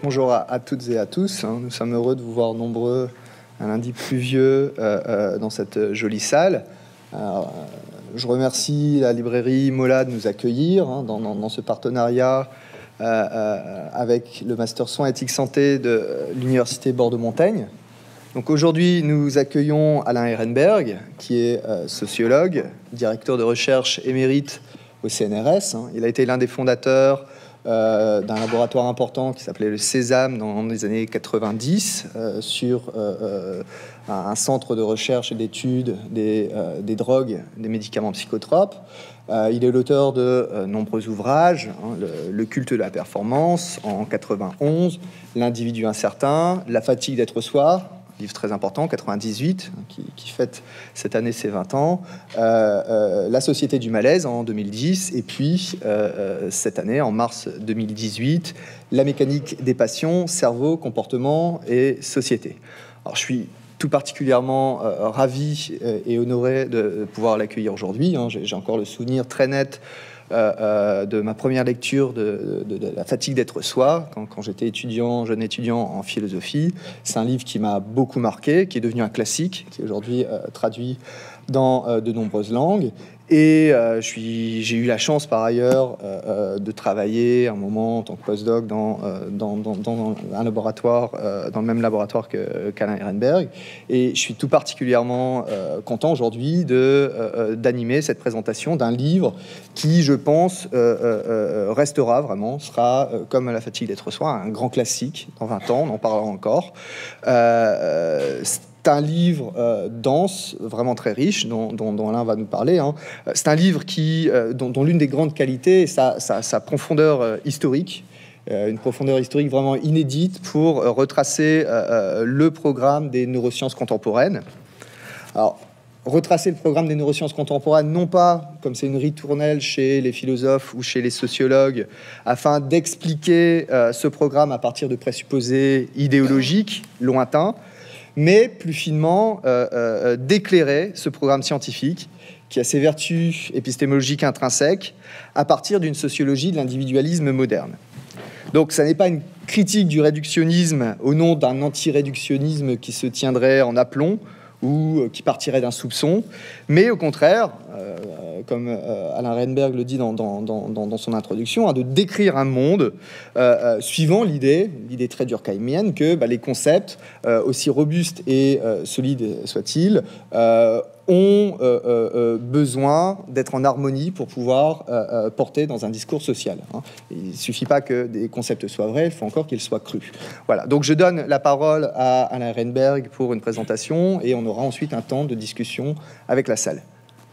Bonjour à toutes et à tous. Nous sommes heureux de vous voir nombreux un lundi pluvieux dans cette jolie salle. Je remercie la librairie Mola de nous accueillir dans ce partenariat avec le Master Soins Éthique Santé de l'Université Bordeaux-Montaigne. Donc aujourd'hui, nous accueillons Alain Ehrenberg, qui est sociologue, directeur de recherche émérite au CNRS. Il a été l'un des fondateurs d'un laboratoire important qui s'appelait le Sésame dans les années 90 sur un centre de recherche et d'études des drogues, des médicaments psychotropes. Il est l'auteur de nombreux ouvrages, le culte de la performance en 91, L'individu incertain, La fatigue d'être soi, livre très important, 98, qui fête cette année ses 20 ans, La société du malaise en 2010, et puis cette année, en mars 2018, La mécanique des passions, cerveau, comportement et société. Alors, je suis tout particulièrement ravi et honoré de pouvoir l'accueillir aujourd'hui. J'ai encore le souvenir très net de ma première lecture de La fatigue d'être soi, quand j'étais jeune étudiant en philosophie. C'est un livre qui m'a beaucoup marqué, qui est devenu un classique, qui est aujourd'hui traduit dans de nombreuses langues. Et j'ai eu la chance, par ailleurs, de travailler un moment en tant que postdoc dans un laboratoire, dans le même laboratoire qu'Alain Ehrenberg. Et je suis tout particulièrement content aujourd'hui d'animer cette présentation d'un livre qui, je pense, restera vraiment, sera, comme La fatigue d'être soi, un grand classique. Dans 20 ans, on en parlera encore. C'est un livre dense, vraiment très riche, dont Alain va nous parler. C'est un livre dont l'une des grandes qualités est sa profondeur historique, une profondeur historique vraiment inédite pour retracer le programme des neurosciences contemporaines. Alors, retracer le programme des neurosciences contemporaines, non pas comme c'est une ritournelle chez les philosophes ou chez les sociologues, afin d'expliquer ce programme à partir de présupposés idéologiques lointains, mais plus finement d'éclairer ce programme scientifique qui a ses vertus épistémologiques intrinsèques à partir d'une sociologie de l'individualisme moderne. Donc, ça n'est pas une critique du réductionnisme au nom d'un anti-réductionnisme qui se tiendrait en aplomb ou qui partirait d'un soupçon, mais au contraire, comme Alain Ehrenberg le dit dans son introduction, de décrire un monde suivant l'idée très durkheimienne que les concepts, aussi robustes et solides soient-ils, ont besoin d'être en harmonie pour pouvoir porter dans un discours social. Il ne suffit pas que des concepts soient vrais, il faut encore qu'ils soient crus. Voilà, donc je donne la parole à Alain Ehrenberg pour une présentation et on aura ensuite un temps de discussion avec la salle.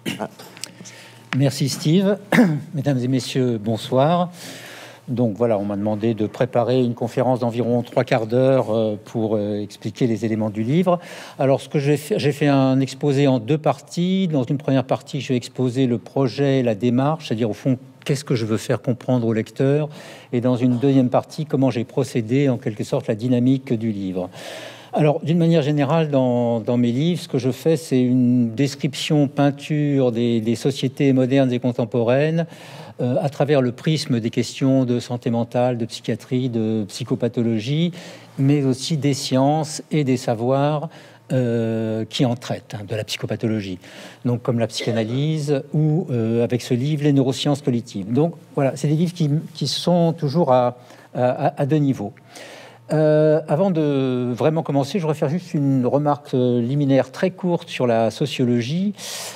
Merci Steve. Mesdames et messieurs, bonsoir. Donc voilà, on m'a demandé de préparer une conférence d'environ 3/4 d'heure pour expliquer les éléments du livre. Alors, ce que j'ai fait un exposé en 2 parties. Dans une première partie, je vais exposer le projet, la démarche, c'est-à-dire au fond, qu'est-ce que je veux faire comprendre au lecteur. Et dans une deuxième partie, comment j'ai procédé, en quelque sorte, la dynamique du livre. Alors, d'une manière générale, dans mes livres, ce que je fais, c'est une description, peinture des sociétés modernes et contemporaines à travers le prisme des questions de santé mentale, de psychiatrie, de psychopathologie, mais aussi des sciences et des savoirs qui en traitent, de la psychopathologie. Donc, comme la psychanalyse ou, avec ce livre, les neurosciences cognitives. Donc, voilà, c'est des livres qui sont toujours à 2 niveaux. Avant de vraiment commencer, je voudrais faire juste une remarque liminaire très courte sur la sociologie.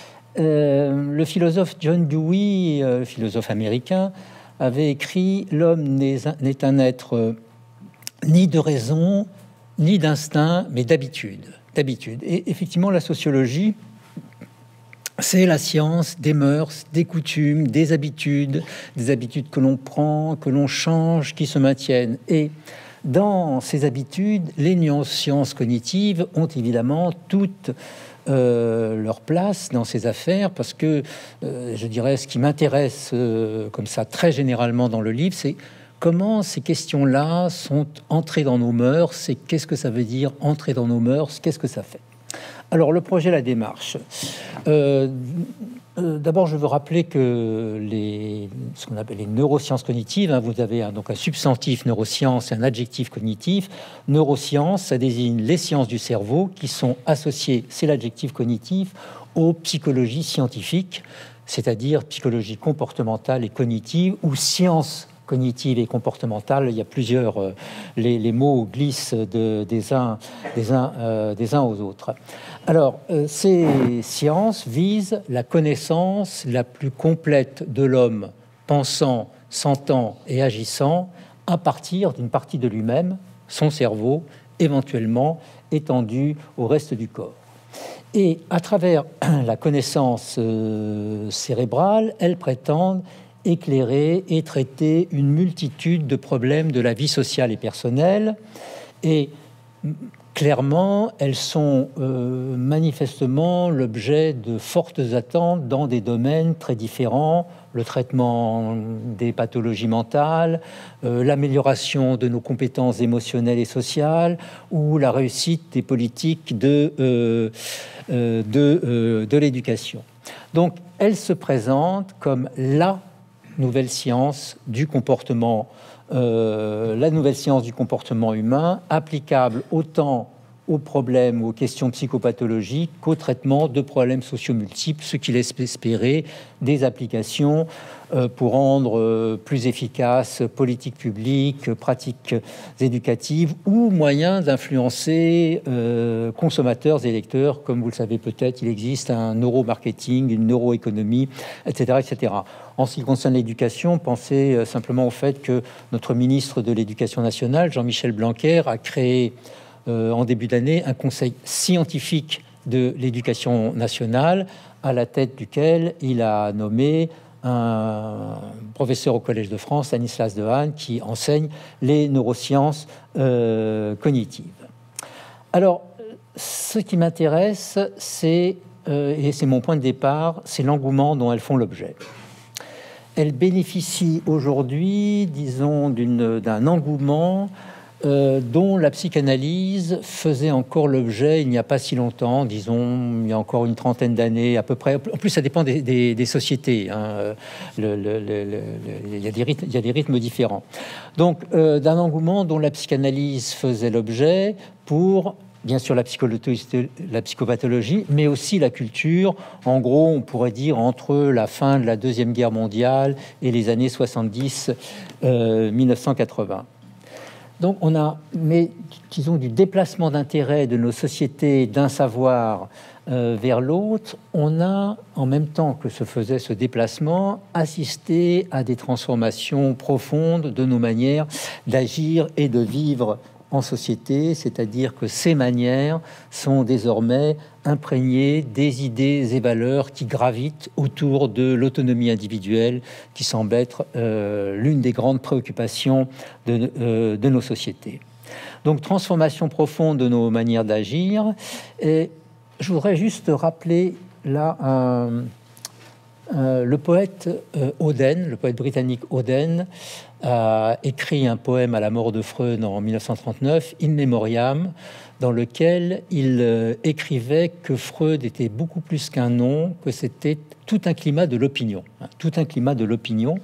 Le philosophe John Dewey, philosophe américain, avait écrit « L'homme n'est un être ni de raison, ni d'instinct, mais d'habitude. » Et effectivement, la sociologie, c'est la science des mœurs, des coutumes, des habitudes que l'on prend, que l'on change, qui se maintiennent. Et dans ces habitudes, les neurosciences cognitives ont évidemment toutes leur place dans ces affaires, parce que, je dirais, ce qui m'intéresse comme ça très généralement dans le livre, c'est comment ces questions-là sont entrées dans nos mœurs, et qu'est-ce que ça veut dire entrer dans nos mœurs, qu'est-ce que ça fait. Alors, le projet, la démarche. D'abord, je veux rappeler que ce qu'on appelle les neurosciences cognitives, hein, vous avez donc un substantif neurosciences et un adjectif cognitif. Neurosciences, ça désigne les sciences du cerveau qui sont associées, c'est l'adjectif cognitif, aux psychologies scientifiques, c'est-à-dire psychologie comportementale et cognitive, ou sciences cognitives et comportementales. Il y a plusieurs... les mots glissent des uns aux autres. Alors, ces sciences visent la connaissance la plus complète de l'homme pensant, sentant et agissant à partir d'une partie de lui-même, son cerveau, éventuellement étendu au reste du corps. Et à travers la connaissance cérébrale, elles prétendent éclairer et traiter une multitude de problèmes de la vie sociale et personnelle. Et clairement, elles sont manifestement l'objet de fortes attentes dans des domaines très différents: le traitement des pathologies mentales, l'amélioration de nos compétences émotionnelles et sociales, ou la réussite des politiques de l'éducation. Donc, elles se présentent comme la nouvelle science du comportement, la nouvelle science du comportement humain, applicable autant aux problèmes ou aux questions psychopathologiques qu'au traitement de problèmes sociaux multiples, ce qui laisse espérer des applications pour rendre plus efficaces politiques publiques, pratiques éducatives, ou moyens d'influencer consommateurs et lecteurs. Comme vous le savez peut-être, il existe un neuromarketing, une neuroéconomie, etc., etc. En ce qui concerne l'éducation, pensez simplement au fait que notre ministre de l'Éducation nationale, Jean-Michel Blanquer, a créé en début d'année un conseil scientifique de l'éducation nationale, à la tête duquel il a nommé un professeur au Collège de France, Stanislas Dehaene, qui enseigne les neurosciences cognitives. Alors, ce qui m'intéresse, c'est, et c'est mon point de départ, c'est l'engouement dont elles font l'objet. Elles bénéficient aujourd'hui, disons, d'un engouement dont la psychanalyse faisait encore l'objet il n'y a pas si longtemps, disons, il y a encore une trentaine d'années à peu près. En plus, ça dépend des sociétés, hein. Il y a des rythmes différents. Donc, d'un engouement dont la psychanalyse faisait l'objet pour, bien sûr, la psychopathologie, mais aussi la culture. En gros, on pourrait dire entre la fin de la Deuxième Guerre mondiale et les années 70, 1980. Donc on a, mais disons, du déplacement d'intérêt de nos sociétés d'un savoir vers l'autre, on a, en même temps que se faisait ce déplacement, assisté à des transformations profondes de nos manières d'agir et de vivre en société, c'est-à-dire que ces manières sont désormais imprégnées des idées et valeurs qui gravitent autour de l'autonomie individuelle, qui semble être l'une des grandes préoccupations de nos sociétés. Donc, transformation profonde de nos manières d'agir. Et je voudrais juste rappeler là le poète Auden, le poète britannique Auden, a écrit un poème à la mort de Freud en 1939, In Memoriam, dans lequel il écrivait que Freud était beaucoup plus qu'un nom, que c'était tout un climat de l'opinion. Tout un climat de l'opinion.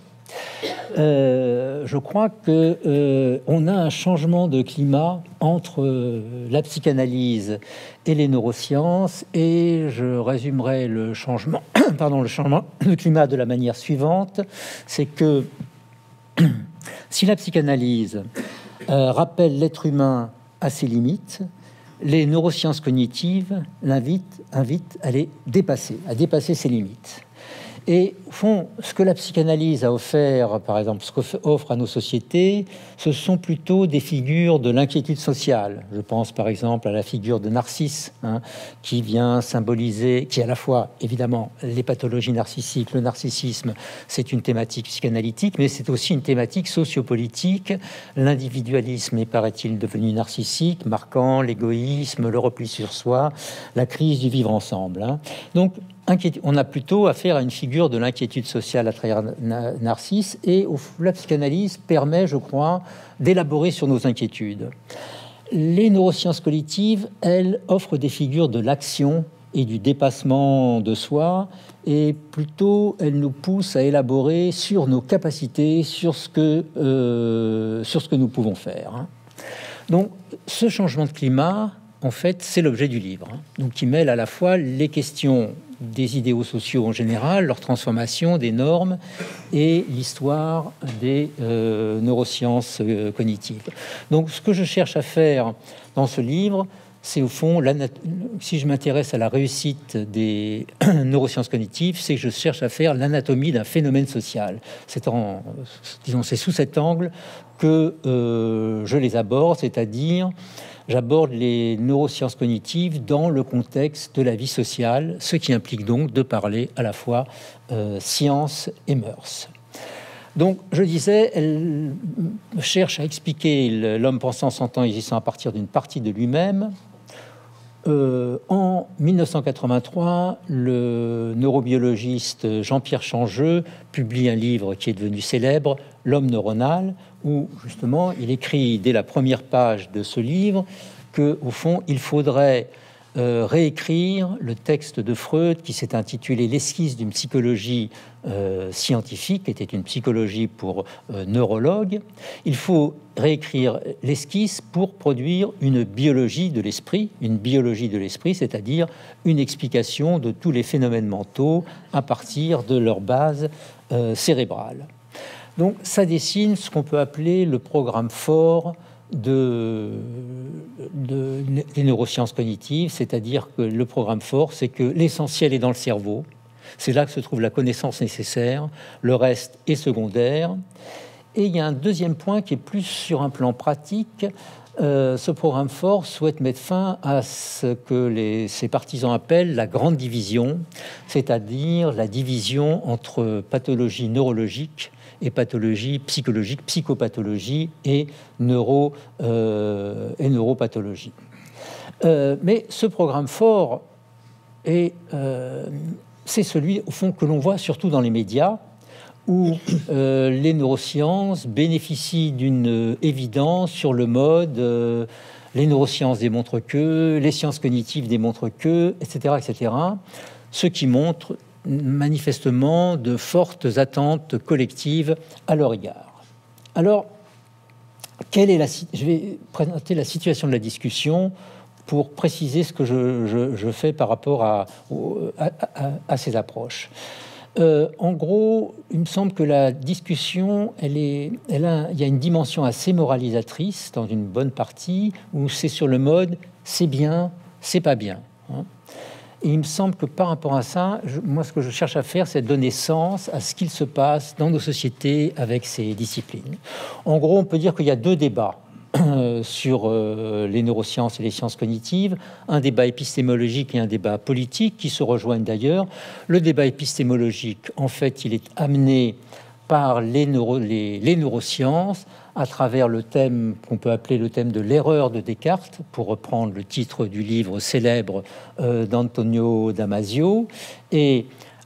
Je crois que on a un changement de climat entre la psychanalyse et les neurosciences, et je résumerai le changement, le changement de climat de la manière suivante. C'est que si la psychanalyse rappelle l'être humain à ses limites, les neurosciences cognitives invitent à les dépasser, à dépasser ses limites. Et au fond, ce que la psychanalyse a offert, par exemple, ce qu'offre à nos sociétés, ce sont plutôt des figures de l'inquiétude sociale. Je pense par exemple à la figure de Narcisse, hein, qui vient symboliser, qui est à la fois, évidemment, les pathologies narcissiques, le narcissisme, c'est une thématique psychanalytique, mais c'est aussi une thématique sociopolitique. L'individualisme est, paraît-il, devenu narcissique, marquant l'égoïsme, le repli sur soi, la crise du vivre ensemble, hein. Donc, on a plutôt affaire à une figure de l'inquiétude sociale à travers Narcisse, et la psychanalyse permet, je crois, d'élaborer sur nos inquiétudes. les neurosciences cognitives, elles, offrent des figures de l'action et du dépassement de soi, et plutôt elles nous poussent à élaborer sur nos capacités, sur ce que nous pouvons faire. Donc, ce changement de climat, en fait, c'est l'objet du livre, donc qui mêle à la fois les questions des idéaux sociaux en général, leur transformation, des normes, et l'histoire des neurosciences cognitives. Donc, ce que je cherche à faire dans ce livre, c'est au fond, si je m'intéresse à la réussite des neurosciences cognitives, c'est que je cherche à faire l'anatomie d'un phénomène social. C'est sous cet angle que je les aborde, c'est-à-dire j'aborde les neurosciences cognitives dans le contexte de la vie sociale, ce qui implique donc de parler à la fois science et mœurs. Donc, je disais, elle cherche à expliquer l'homme pensant, sentant, existant à partir d'une partie de lui-même. En 1983, le neurobiologiste Jean-Pierre Changeux publie un livre qui est devenu célèbre, L'homme neuronal, où justement il écrit dès la première page de ce livre qu'au fond il faudrait réécrire le texte de Freud qui s'est intitulé L'esquisse d'une psychologie scientifique, qui était une psychologie pour neurologues. Il faut réécrire l'esquisse pour produire une biologie de l'esprit, c'est-à-dire une explication de tous les phénomènes mentaux à partir de leur base cérébrale. Donc ça dessine ce qu'on peut appeler le programme fort des neurosciences cognitives, c'est-à-dire que le programme fort, c'est que l'essentiel est dans le cerveau, c'est là que se trouve la connaissance nécessaire, le reste est secondaire. Et il y a un deuxième point qui est plus sur un plan pratique. Ce programme fort souhaite mettre fin à ce que ses partisans appellent la grande division, c'est-à-dire la division entre pathologie neurologique et pathologie psychologique, psychopathologie et neuropathologie. Mais ce programme fort c'est celui, au fond, que l'on voit surtout dans les médias, où les neurosciences bénéficient d'une évidence sur le mode les neurosciences démontrent que, les sciences cognitives démontrent que, etc., etc., ce qui montre manifestement de fortes attentes collectives à leur égard. Alors, je vais présenter la situation de la discussion pour préciser ce que je fais par rapport à ces approches. En gros, il me semble que la discussion, il y a une dimension assez moralisatrice dans une bonne partie, où c'est sur le mode « c'est bien, c'est pas bien ». Et il me semble que par rapport à ça, moi, ce que je cherche à faire, c'est donner sens à ce qu'il se passe dans nos sociétés avec ces disciplines. En gros, on peut dire qu'il y a deux débats sur les neurosciences et les sciences cognitives, un débat épistémologique et un débat politique qui se rejoignent d'ailleurs. Le débat épistémologique, en fait, il est amené par les neurosciences à travers le thème qu'on peut appeler le thème de l'erreur de Descartes, pour reprendre le titre du livre célèbre d'Antonio Damasio. Et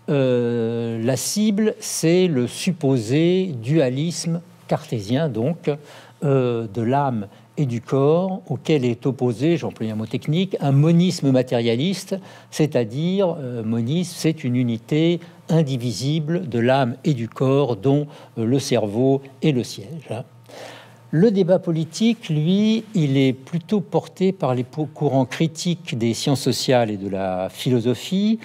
la cible, c'est le supposé dualisme cartésien, donc, de l'âme et du corps, auquel est opposé, j'emploie un mot technique, un monisme matérialiste, c'est-à-dire, monisme, c'est une unité indivisible de l'âme et du corps, dont le cerveau est le siège. Le débat politique, lui, il est plutôt porté par les courants critiques des sciences sociales et de la philosophie,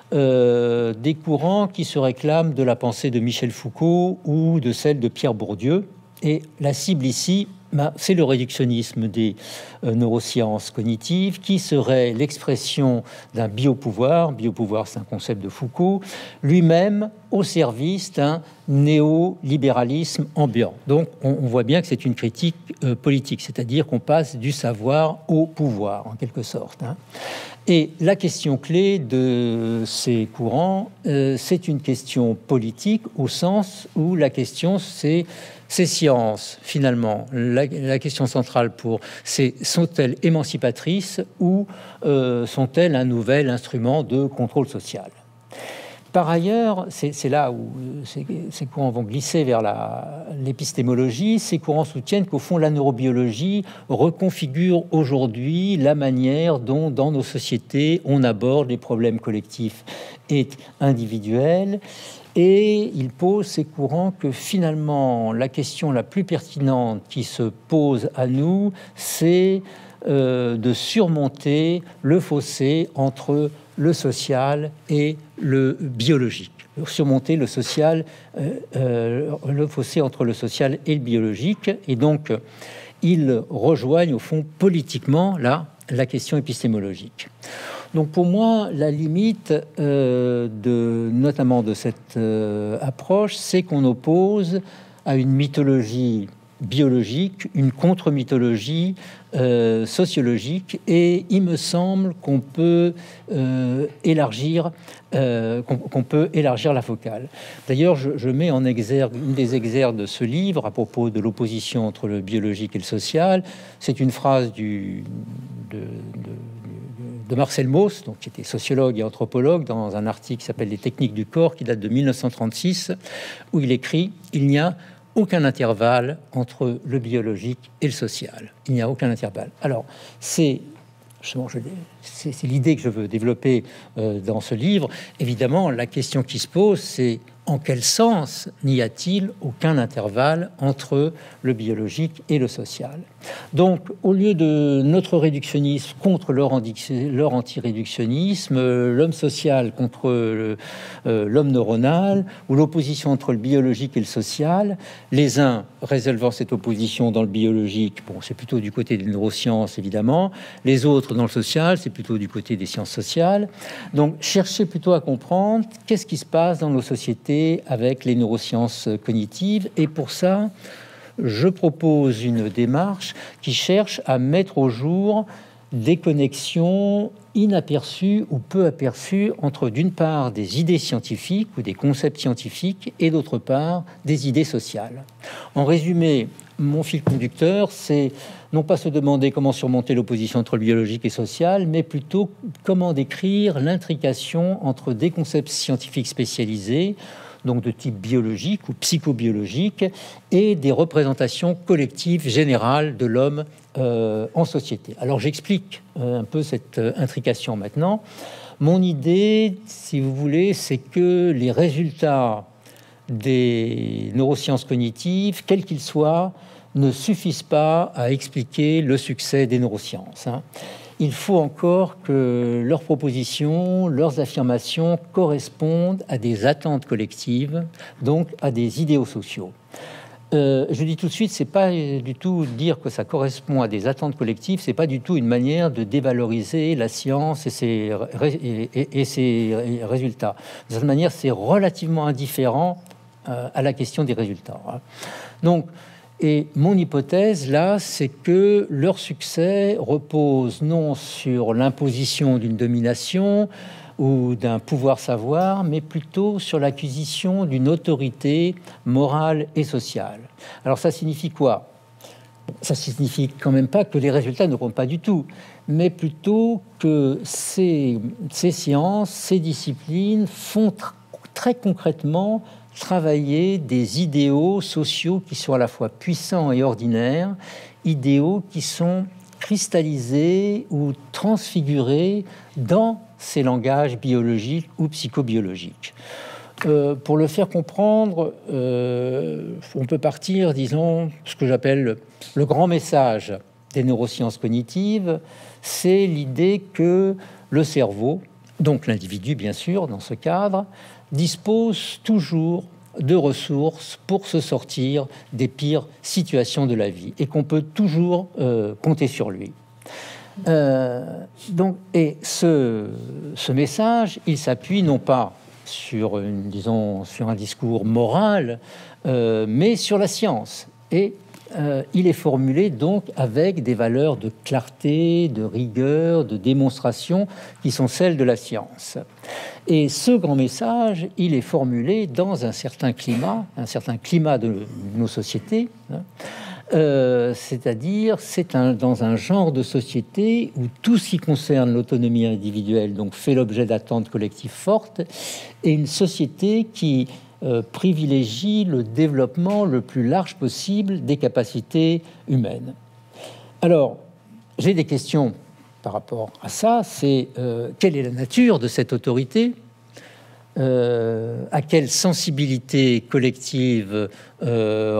des courants qui se réclament de la pensée de Michel Foucault ou de celle de Pierre Bourdieu. Et la cible ici, c'est le réductionnisme des neurosciences cognitives, qui serait l'expression d'un biopouvoir. Biopouvoir, c'est un concept de Foucault, lui-même au service d'un néolibéralisme ambiant. Donc, on voit bien que c'est une critique politique, c'est-à-dire qu'on passe du savoir au pouvoir, en quelque sorte. Et la question clé de ces courants, c'est une question politique, au sens où la question, c'est ces sciences, finalement, la question centrale sont-elles émancipatrices ou sont-elles un nouvel instrument de contrôle social? Par ailleurs, c'est là où ces courants vont glisser vers l'épistémologie. Ces courants soutiennent qu'au fond, la neurobiologie reconfigure aujourd'hui la manière dont, dans nos sociétés, on aborde les problèmes collectifs et individuels. Et ils posent, ces courants, que finalement, la question la plus pertinente qui se pose à nous, c'est de surmonter le fossé entre le social et le biologique. Surmonter le social, le fossé entre le social et le biologique. Et donc, ils rejoignent, au fond, politiquement, là, la question épistémologique. Donc, pour moi, la limite, notamment de cette approche, c'est qu'on oppose à une mythologie biologique une contre-mythologie sociologique, et il me semble qu'on peut élargir la focale. D'ailleurs, je mets en exergue une des exergues de ce livre à propos de l'opposition entre le biologique et le social. C'est une phrase de Marcel Mauss, donc, qui était sociologue et anthropologue, dans un article qui s'appelle « Les techniques du corps », qui date de 1936, où il écrit « Il n'y a aucun intervalle entre le biologique et le social. Il n'y a aucun intervalle. » Alors, c'est l'idée que je veux développer dans ce livre. Évidemment, la question qui se pose, c'est en quel sens n'y a-t-il aucun intervalle entre le biologique et le social? Donc, au lieu de notre réductionnisme contre leur anti-réductionnisme, l'homme social contre l'homme neuronal, ou l'opposition entre le biologique et le social, les uns résolvant cette opposition dans le biologique, bon, c'est plutôt du côté des neurosciences, évidemment, les autres dans le social, c'est plutôt du côté des sciences sociales. Donc, cherchez plutôt à comprendre qu'est-ce qui se passe dans nos sociétés avec les neurosciences cognitives, et pour ça, je propose une démarche qui cherche à mettre au jour des connexions inaperçues ou peu aperçues entre, d'une part, des idées scientifiques ou des concepts scientifiques, et d'autre part, des idées sociales. En résumé, mon fil conducteur, c'est non pas se demander comment surmonter l'opposition entre le biologique et social, mais plutôt comment décrire l'intrication entre des concepts scientifiques spécialisés, donc de type biologique ou psychobiologique, et des représentations collectives générales de l'homme en société. Alors j'explique un peu cette intrication maintenant. Mon idée, si vous voulez, c'est que les résultats des neurosciences cognitives, quels qu'ils soient, ne suffisent pas à expliquer le succès des neurosciences. Il faut encore que leurs propositions, leurs affirmations correspondent à des attentes collectives, donc à des idéaux sociaux. Je dis tout de suite, c'est pas du tout dire que ça correspond à des attentes collectives, c'est pas du tout une manière de dévaloriser la science et ses résultats. De cette manière, c'est relativement indifférent à la question des résultats. Donc, et mon hypothèse, là, c'est que leur succès repose non sur l'imposition d'une domination ou d'un pouvoir-savoir, mais plutôt sur l'acquisition d'une autorité morale et sociale. Alors ça signifie quoi? Ça signifie quand même pas que les résultats ne comptent pas du tout, mais plutôt que ces sciences, ces disciplines font très concrètement travailler des idéaux sociaux qui sont à la fois puissants et ordinaires, idéaux qui sont cristallisés ou transfigurés dans ces langages biologiques ou psychobiologiques. Pour le faire comprendre, on peut partir, disons, ce que j'appelle le grand message des neurosciences cognitives, c'est l'idée que le cerveau, donc l'individu bien sûr dans ce cadre, dispose toujours de ressources pour se sortir des pires situations de la vie et qu'on peut toujours compter sur lui. Donc, et ce message, il s'appuie non pas sur, sur un discours moral, mais sur la science. Et il est formulé donc avec des valeurs de clarté, de rigueur, de démonstration qui sont celles de la science. Et ce grand message, il est formulé dans un certain climat de nos sociétés, C'est-à-dire, dans un genre de société où tout ce qui concerne l'autonomie individuelle donc, fait l'objet d'attentes collectives fortes, et une société qui privilégie le développement le plus large possible des capacités humaines. Alors, j'ai des questions par rapport à ça. C'est quelle est la nature de cette autorité ? À quelle sensibilité collective renvoie-t-elle ?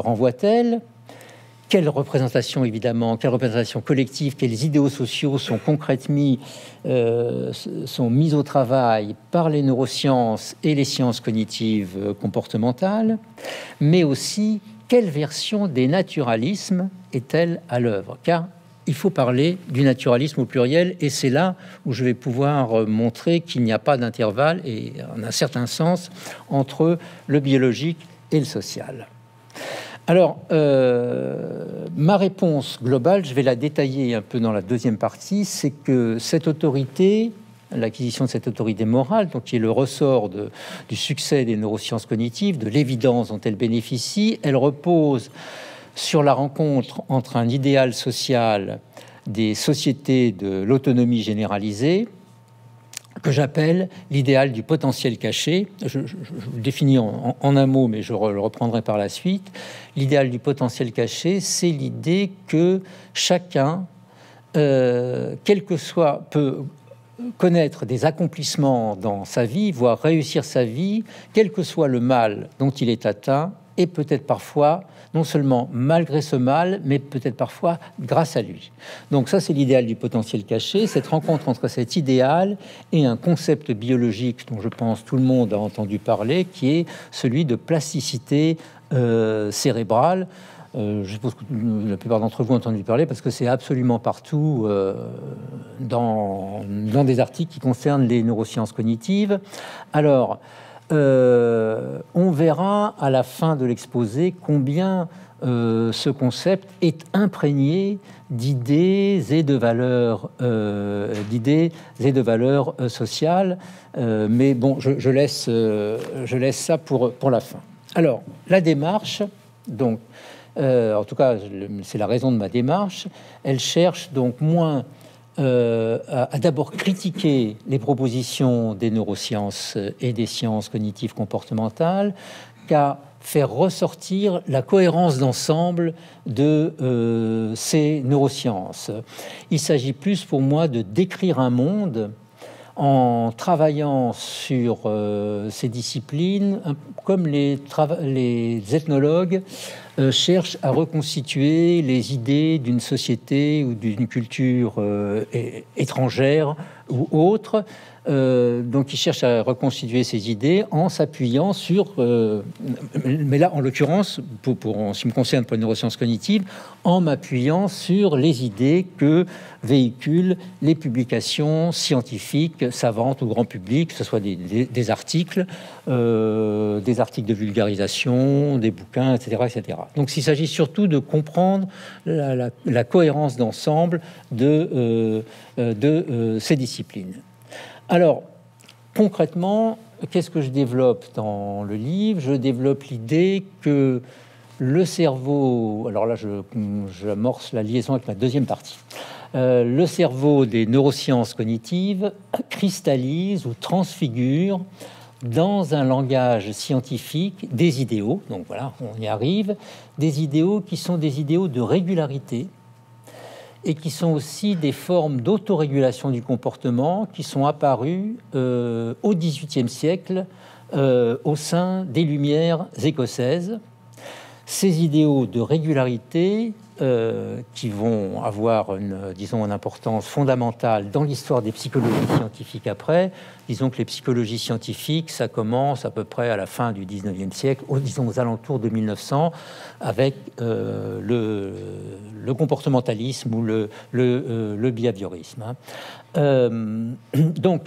Quelle représentation, évidemment, quelle représentation collective, quels idéaux sociaux sont concrètement sont mis au travail par les neurosciences et les sciences cognitives comportementales, mais aussi quelle version des naturalismes est-elle à l'œuvre ? Car il faut parler du naturalisme au pluriel, et c'est là où je vais pouvoir montrer qu'il n'y a pas d'intervalle, et en un certain sens, entre le biologique et le social. Alors, ma réponse globale, je vais la détailler un peu dans la deuxième partie, c'est que cette autorité, l'acquisition de cette autorité morale, donc qui est le ressort du succès des neurosciences cognitives, de l'évidence dont elle bénéficie, elle repose sur la rencontre entre un idéal social des sociétés de l'autonomie généralisée, que j'appelle l'idéal du potentiel caché. Je le définis en un mot, mais je le reprendrai par la suite. L'idéal du potentiel caché, c'est l'idée que chacun, quel que soit, peut connaître des accomplissements dans sa vie, voire réussir sa vie, quel que soit le mal dont il est atteint, et peut-être parfois, non seulement malgré ce mal, mais peut-être parfois grâce à lui. Donc ça, c'est l'idéal du potentiel caché, cette rencontre entre cet idéal et un concept biologique dont je pense tout le monde a entendu parler, qui est celui de plasticité cérébrale. Je suppose que la plupart d'entre vous ont entendu parler parce que c'est absolument partout dans des articles qui concernent les neurosciences cognitives. Alors, on verra à la fin de l'exposé combien ce concept est imprégné d'idées et de valeurs, sociales. Mais bon, je laisse ça pour la fin. Alors, la démarche, donc, en tout cas, c'est la raison de ma démarche. Elle cherche donc moins à d'abord critiquer les propositions des neurosciences et des sciences cognitives comportementales qu'à faire ressortir la cohérence d'ensemble de ces neurosciences. Il s'agit plus pour moi de décrire un monde en travaillant sur ces disciplines, comme les ethnologues cherchent à reconstituer les idées d'une société ou d'une culture étrangère ou autre. Donc, ils cherchent à reconstituer ces idées en s'appuyant sur... mais là, en l'occurrence, en ce qui me concerne pour les neurosciences cognitives, en m'appuyant sur les idées que véhiculent les publications scientifiques, savantes ou grand public, que ce soit des articles de vulgarisation, des bouquins, etc. etc. Donc, il s'agit surtout de comprendre la cohérence d'ensemble de ces disciplines. Alors, concrètement, qu'est-ce que je développe dans le livre ? Je développe l'idée que le cerveau... Alors là, j'amorce la liaison avec ma deuxième partie. Le cerveau des neurosciences cognitives cristallise ou transfigure dans un langage scientifique des idéaux. Donc voilà, on y arrive. Des idéaux qui sont des idéaux de régularité, et qui sont aussi des formes d'autorégulation du comportement qui sont apparues au XVIIIe siècle au sein des Lumières écossaises. Ces idéaux de régularité qui vont avoir une importance fondamentale dans l'histoire des psychologies scientifiques après. Disons que les psychologies scientifiques, ça commence à peu près à la fin du 19e siècle, aux alentours de 1900, avec le comportementalisme ou le behaviorisme. Donc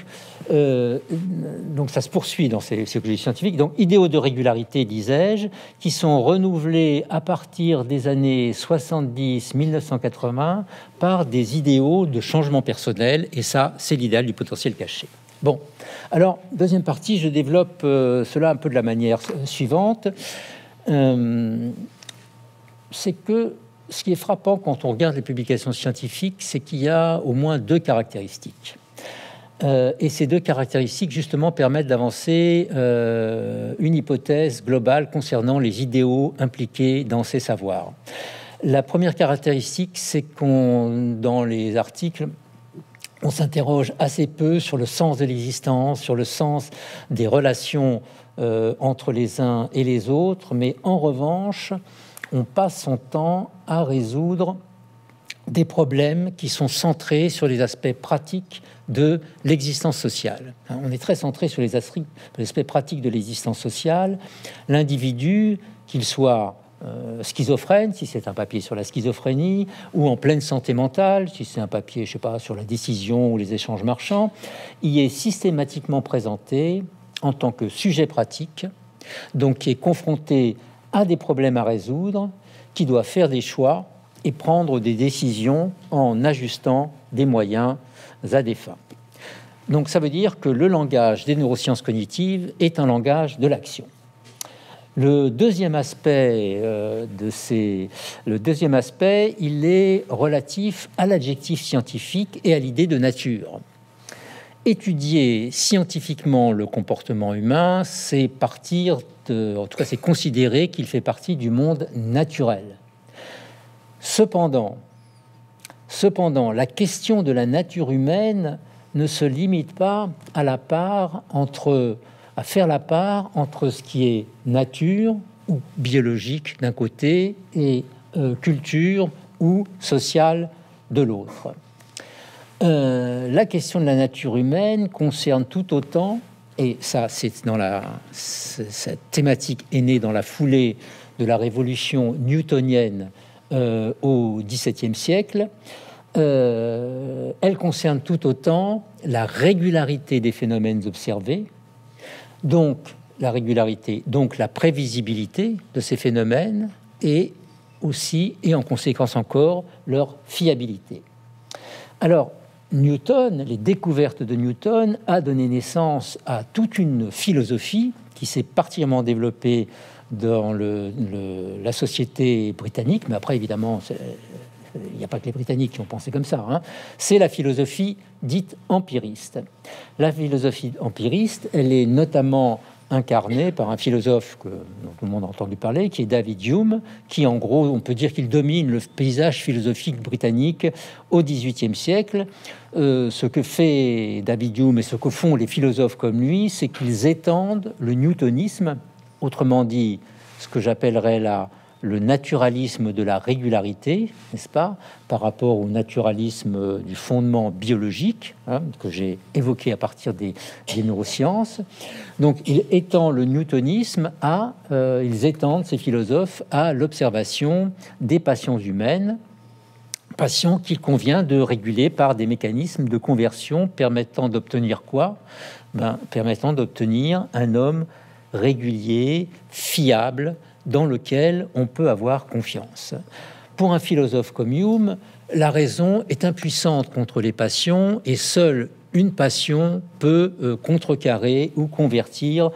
ça se poursuit dans ces psychologies scientifiques. Donc, idéaux de régularité, disais-je, qui sont renouvelés à partir des années 70-1980 par des idéaux de changement personnel, et ça, c'est l'idéal du potentiel caché. Bon, alors, deuxième partie, je développe cela un peu de la manière suivante. C'est que ce qui est frappant quand on regarde les publications scientifiques, c'est qu'il y a au moins deux caractéristiques. Et ces deux caractéristiques, justement, permettent d'avancer une hypothèse globale concernant les idéaux impliqués dans ces savoirs. La première caractéristique, c'est dans les articles, on s'interroge assez peu sur le sens de l'existence, sur le sens des relations entre les uns et les autres, mais en revanche, on passe son temps à résoudre des problèmes qui sont centrés sur les aspects pratiques de l'existence sociale. On est très centré sur les aspects pratiques de l'existence sociale. L'individu, qu'il soit schizophrène, si c'est un papier sur la schizophrénie, ou en pleine santé mentale, si c'est un papier, je sais pas, sur la décision ou les échanges marchands, y est systématiquement présenté en tant que sujet pratique, donc qui est confronté à des problèmes à résoudre, qui doit faire des choix et prendre des décisions en ajustant des moyens à des fins. Donc ça veut dire que le langage des neurosciences cognitives est un langage de l'action. Le deuxième aspect, il est relatif à l'adjectif scientifique et à l'idée de nature. Étudier scientifiquement le comportement humain, c'est c'est considérer qu'il fait partie du monde naturel. Cependant, la question de la nature humaine ne se limite pas à faire la part entre ce qui est nature ou biologique d'un côté et culture ou sociale de l'autre. La question de la nature humaine concerne tout autant, et ça, cette thématique est née dans la foulée de la révolution newtonienne au XVIIe siècle. Elle concerne tout autant la régularité des phénomènes observés, donc la régularité, donc la prévisibilité de ces phénomènes, et aussi, et en conséquence encore, leur fiabilité. Alors, Newton, les découvertes de Newton a donné naissance à toute une philosophie qui s'est particulièrement développée dans la société britannique, mais après, évidemment, il n'y a pas que les Britanniques qui ont pensé comme ça, hein. C'est la philosophie dite empiriste. La philosophie empiriste, elle est notamment incarnée par un philosophe dont tout le monde a entendu parler, qui est David Hume, qui, en gros, on peut dire qu'il domine le paysage philosophique britannique au XVIIIe siècle. Ce que fait David Hume et ce que font les philosophes comme lui, c'est qu'ils étendent le newtonisme, autrement dit, ce que j'appellerais là le naturalisme de la régularité, n'est-ce pas, par rapport au naturalisme du fondement biologique, hein, que j'ai évoqué à partir des neurosciences. Donc, ils étendent le newtonisme ils étendent, ces philosophes, à l'observation des passions humaines, passions qu'il convient de réguler par des mécanismes de conversion permettant d'obtenir quoi ? Permettant d'obtenir un homme régulier, fiable, dans lequel on peut avoir confiance. Pour un philosophe comme Hume, la raison est impuissante contre les passions et seule une passion peut contrecarrer ou convertir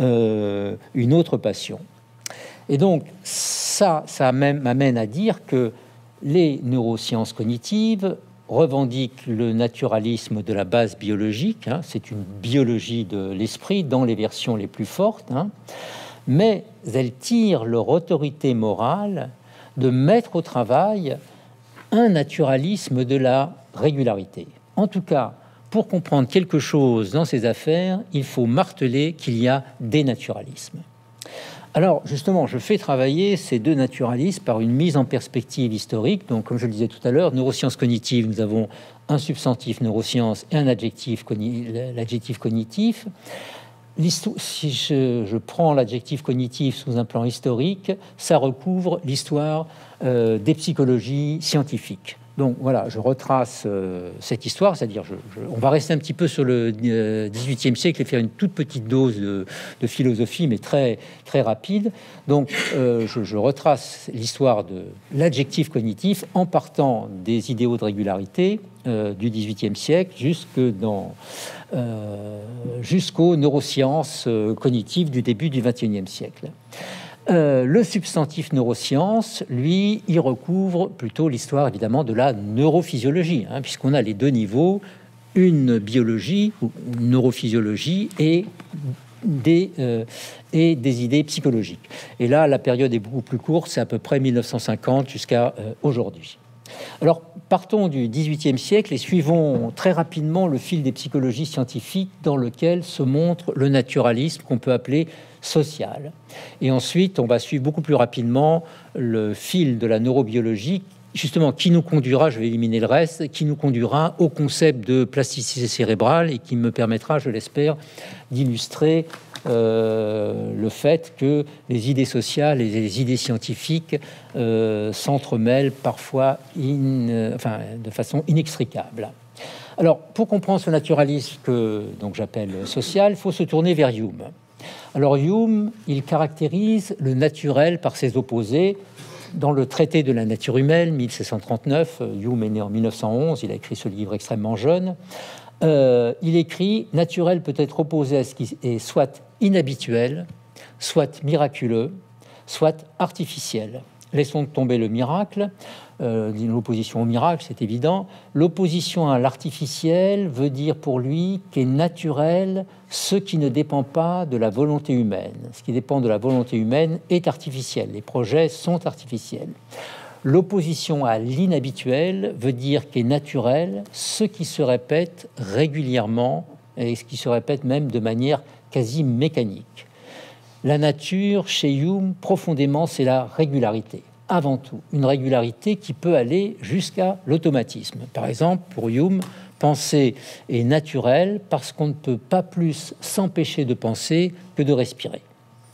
une autre passion. Et donc, ça m'amène à dire que les neurosciences cognitives revendiquent le naturalisme de la base biologique, hein, c'est une biologie de l'esprit dans les versions les plus fortes, hein, mais elles tirent leur autorité morale de mettre au travail un naturalisme de la régularité. En tout cas, pour comprendre quelque chose dans ces affaires, il faut marteler qu'il y a des naturalismes. Alors, justement, je fais travailler ces deux naturalismes par une mise en perspective historique. Donc, comme je le disais tout à l'heure, neurosciences cognitives, nous avons un substantif neurosciences et un adjectif, l'adjectif cognitif. Si je prends l'adjectif cognitif sous un plan historique, ça recouvre l'histoire des psychologies scientifiques. Donc voilà, je retrace cette histoire, c'est-à-dire on va rester un petit peu sur le XVIIIe siècle et faire une toute petite dose de philosophie, mais très, très rapide. Donc je retrace l'histoire de l'adjectif cognitif en partant des idéaux de régularité du XVIIIe siècle jusqu'aux neurosciences cognitives du début du XXIe siècle. Le substantif neurosciences, lui, il recouvre plutôt l'histoire, évidemment, de la neurophysiologie, puisqu'on a les deux niveaux, une biologie ou une neurophysiologie et des idées psychologiques. Et là, la période est beaucoup plus courte, c'est à peu près 1950 jusqu'à aujourd'hui. Alors, partons du XVIIIe siècle et suivons très rapidement le fil des psychologies scientifiques dans lequel se montre le naturalisme qu'on peut appeler social. Et ensuite, on va suivre beaucoup plus rapidement le fil de la neurobiologie, justement, qui nous conduira, je vais éliminer le reste, qui nous conduira au concept de plasticité cérébrale et qui me permettra, je l'espère, d'illustrer le fait que les idées sociales et les idées scientifiques s'entremêlent parfois de façon inextricable. Alors, pour comprendre ce naturalisme que donc j'appelle social, il faut se tourner vers Hume. Alors Hume, il caractérise le naturel par ses opposés. Dans le traité de la nature humaine, 1739, Hume est né en 1911, il a écrit ce livre extrêmement jeune. Il écrit « Naturel peut être opposé à ce qui est soit inhabituel, soit miraculeux, soit artificiel. » Laissons tomber le miracle, l'opposition au miracle, c'est évident. L'opposition à l'artificiel veut dire pour lui qu'est naturel ce qui ne dépend pas de la volonté humaine. Ce qui dépend de la volonté humaine est artificiel. Les projets sont artificiels. L'opposition à l'inhabituel veut dire qu'est naturel ce qui se répète régulièrement et ce qui se répète même de manière quasi mécanique. La nature, chez Hume, profondément, c'est la régularité. Avant tout, une régularité qui peut aller jusqu'à l'automatisme. Par exemple, pour Hume, penser est naturel parce qu'on ne peut pas plus s'empêcher de penser que de respirer.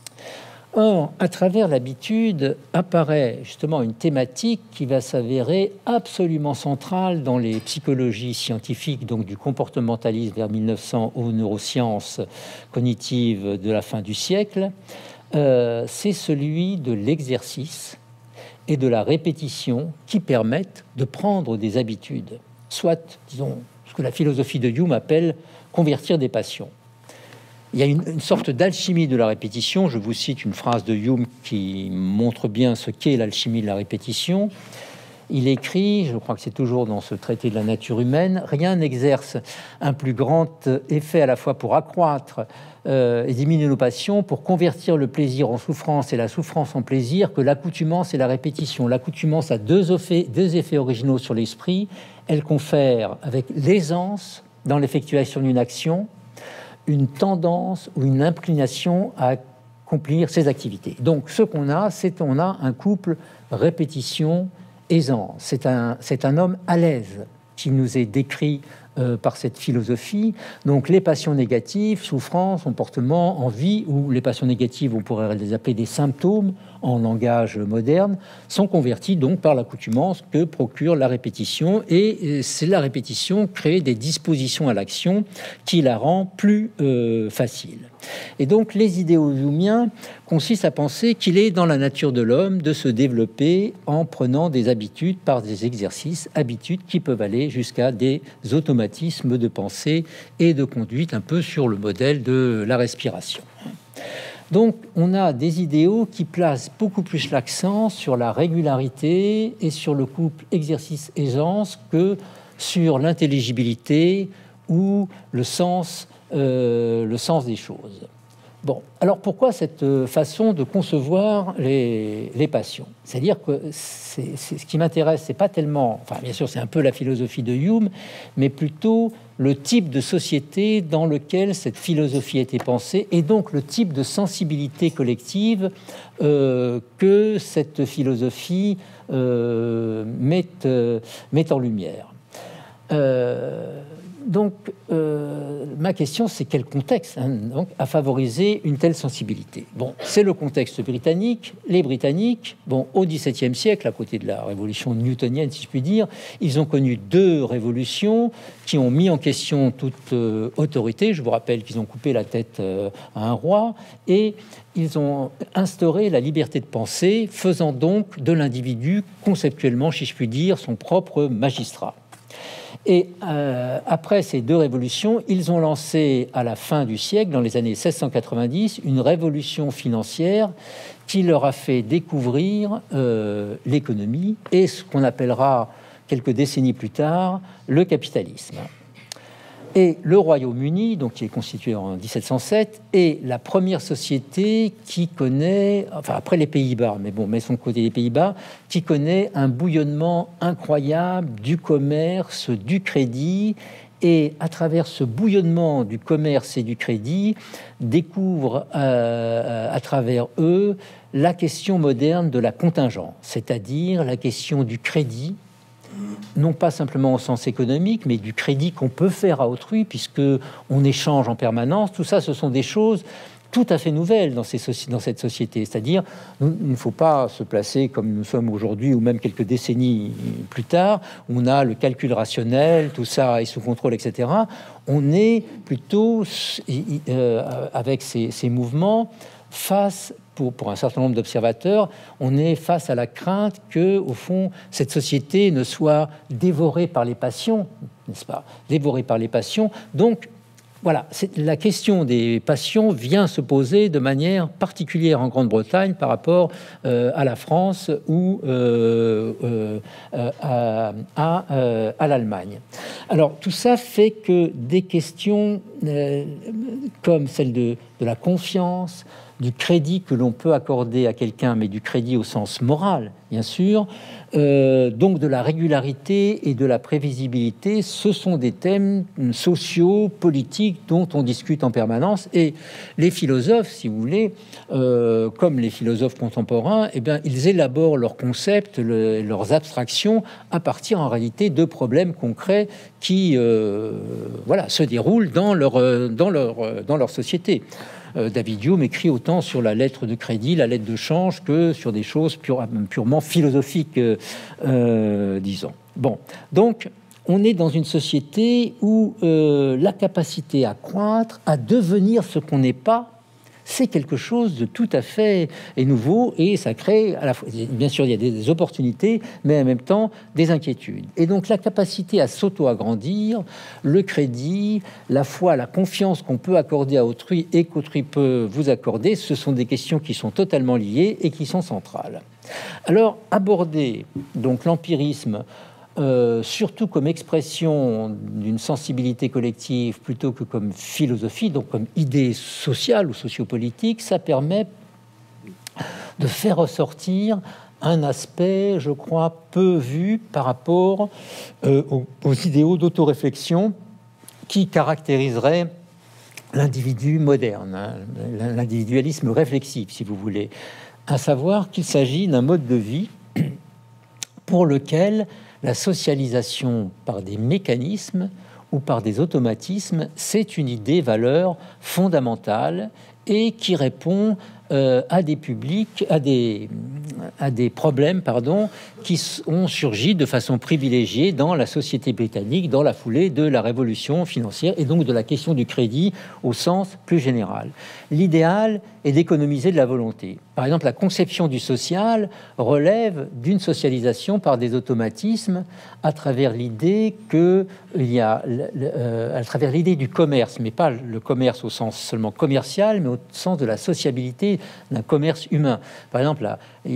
Or, à travers l'habitude, apparaît justement une thématique qui va s'avérer absolument centrale dans les psychologies scientifiques, donc du comportementalisme vers 1900 aux neurosciences cognitives de la fin du siècle. C'est celui de l'exercice et de la répétition qui permettent de prendre des habitudes, soit, disons, ce que la philosophie de Hume appelle convertir des passions. Il y a une sorte d'alchimie de la répétition. Je vous cite une phrase de Hume qui montre bien ce qu'est l'alchimie de la répétition. Il écrit, je crois que c'est toujours dans ce traité de la nature humaine, « Rien n'exerce un plus grand effet à la fois pour accroître et diminuer nos passions, pour convertir le plaisir en souffrance et la souffrance en plaisir, que l'accoutumance et la répétition. L'accoutumance a deux effets originaux sur l'esprit. Elle confère avec l'aisance dans l'effectuation d'une action une tendance ou une inclination à accomplir ses activités. Donc, ce qu'on a, c'est qu'on a un couple répétition-aisance. C'est un homme à l'aise qui nous est décrit par cette philosophie. Donc, les passions négatives, souffrance, comportement, envie, ou les passions négatives, on pourrait les appeler des symptômes en langage moderne, sont convertis donc par l'accoutumance que procure la répétition. Et c'est la répétition crée des dispositions à l'action qui la rend plus facile. Et donc, les idéaux humiens consistent à penser qu'il est dans la nature de l'homme de se développer en prenant des habitudes par des exercices, habitudes qui peuvent aller jusqu'à des automatismes de pensée et de conduite, un peu sur le modèle de la respiration. Donc, on a des idéaux qui placent beaucoup plus l'accent sur la régularité et sur le couple exercice-aisance que sur l'intelligibilité ou le sens des choses. Bon, alors pourquoi cette façon de concevoir les passions? C'est-à-dire que ce qui m'intéresse, c'est pas tellement, enfin bien sûr c'est un peu la philosophie de Hume, mais plutôt le type de société dans lequel cette philosophie a été pensée et donc le type de sensibilité collective que cette philosophie met en lumière. Donc, ma question, c'est quel contexte donc, a favorisé une telle sensibilité? Bon, c'est le contexte britannique. Les Britanniques, bon, au XVIIe siècle, à côté de la révolution newtonienne, si je puis dire, ils ont connu deux révolutions qui ont mis en question toute autorité. Je vous rappelle qu'ils ont coupé la tête à un roi et ils ont instauré la liberté de penser, faisant donc de l'individu, conceptuellement, si je puis dire, son propre magistrat. Et après ces deux révolutions, ils ont lancé à la fin du siècle, dans les années 1690, une révolution financière qui leur a fait découvrir l'économie et ce qu'on appellera quelques décennies plus tard le capitalisme. Et le Royaume-Uni, donc qui est constitué en 1707, est la première société qui connaît, enfin après les Pays-Bas, mais bon, mettons de côté les Pays-Bas, qui connaît un bouillonnement incroyable du commerce, du crédit, et à travers ce bouillonnement du commerce et du crédit, découvre à travers eux la question moderne de la contingence, c'est-à-dire la question du crédit, non pas simplement au sens économique, mais du crédit qu'on peut faire à autrui, puisque on échange en permanence. Tout ça, ce sont des choses tout à fait nouvelles dans cette société. C'est-à-dire, il ne faut pas se placer comme nous sommes aujourd'hui, ou même quelques décennies plus tard, où on a le calcul rationnel, tout ça est sous contrôle, etc. On est plutôt, avec ces mouvements, face, pour un certain nombre d'observateurs, on est face à la crainte que, au fond, cette société ne soit dévorée par les passions, n'est-ce pas? Dévorée par les passions. Donc, voilà, la question des passions vient se poser de manière particulière en Grande-Bretagne par rapport à la France ou à l'Allemagne. Alors, tout ça fait que des questions comme celle de la confiance, du crédit que l'on peut accorder à quelqu'un, mais du crédit au sens moral, bien sûr, donc de la régularité et de la prévisibilité, ce sont des thèmes sociaux, politiques, dont on discute en permanence. Et les philosophes, si vous voulez, comme les philosophes contemporains, eh bien, ils élaborent leurs concepts, leurs abstractions, à partir en réalité de problèmes concrets qui voilà, se déroulent dans leur société. David Hume écrit autant sur la lettre de crédit, la lettre de change, que sur des choses purement philosophiques, disons. Bon, donc on est dans une société où la capacité à croître, à devenir ce qu'on n'est pas, c'est quelque chose de tout à fait nouveau, et ça crée à la fois, bien sûr, il y a des opportunités, mais en même temps des inquiétudes. Et donc la capacité à s'auto-agrandir, le crédit, la foi, la confiance qu'on peut accorder à autrui et qu'autrui peut vous accorder, ce sont des questions qui sont totalement liées et qui sont centrales. Alors aborder donc l'empirisme, surtout comme expression d'une sensibilité collective plutôt que comme philosophie, donc comme idée sociale ou sociopolitique, ça permet de faire ressortir un aspect, je crois, peu vu par rapport aux idéaux d'autoréflexion qui caractériseraient l'individu moderne, hein, l'individualisme réflexif, si vous voulez, à savoir qu'il s'agit d'un mode de vie pour lequel la socialisation par des mécanismes ou par des automatismes, c'est une idée valeur fondamentale et qui répond à des publics, à des problèmes, qui ont surgi de façon privilégiée dans la société britannique dans la foulée de la révolution financière et donc de la question du crédit au sens plus général. L'idéal est d'économiser de la volonté. Par exemple, la conception du social relève d'une socialisation par des automatismes à travers l'idée à travers l'idée du commerce, mais pas le commerce au sens seulement commercial, mais au sens de la sociabilité d'un commerce humain. Par exemple,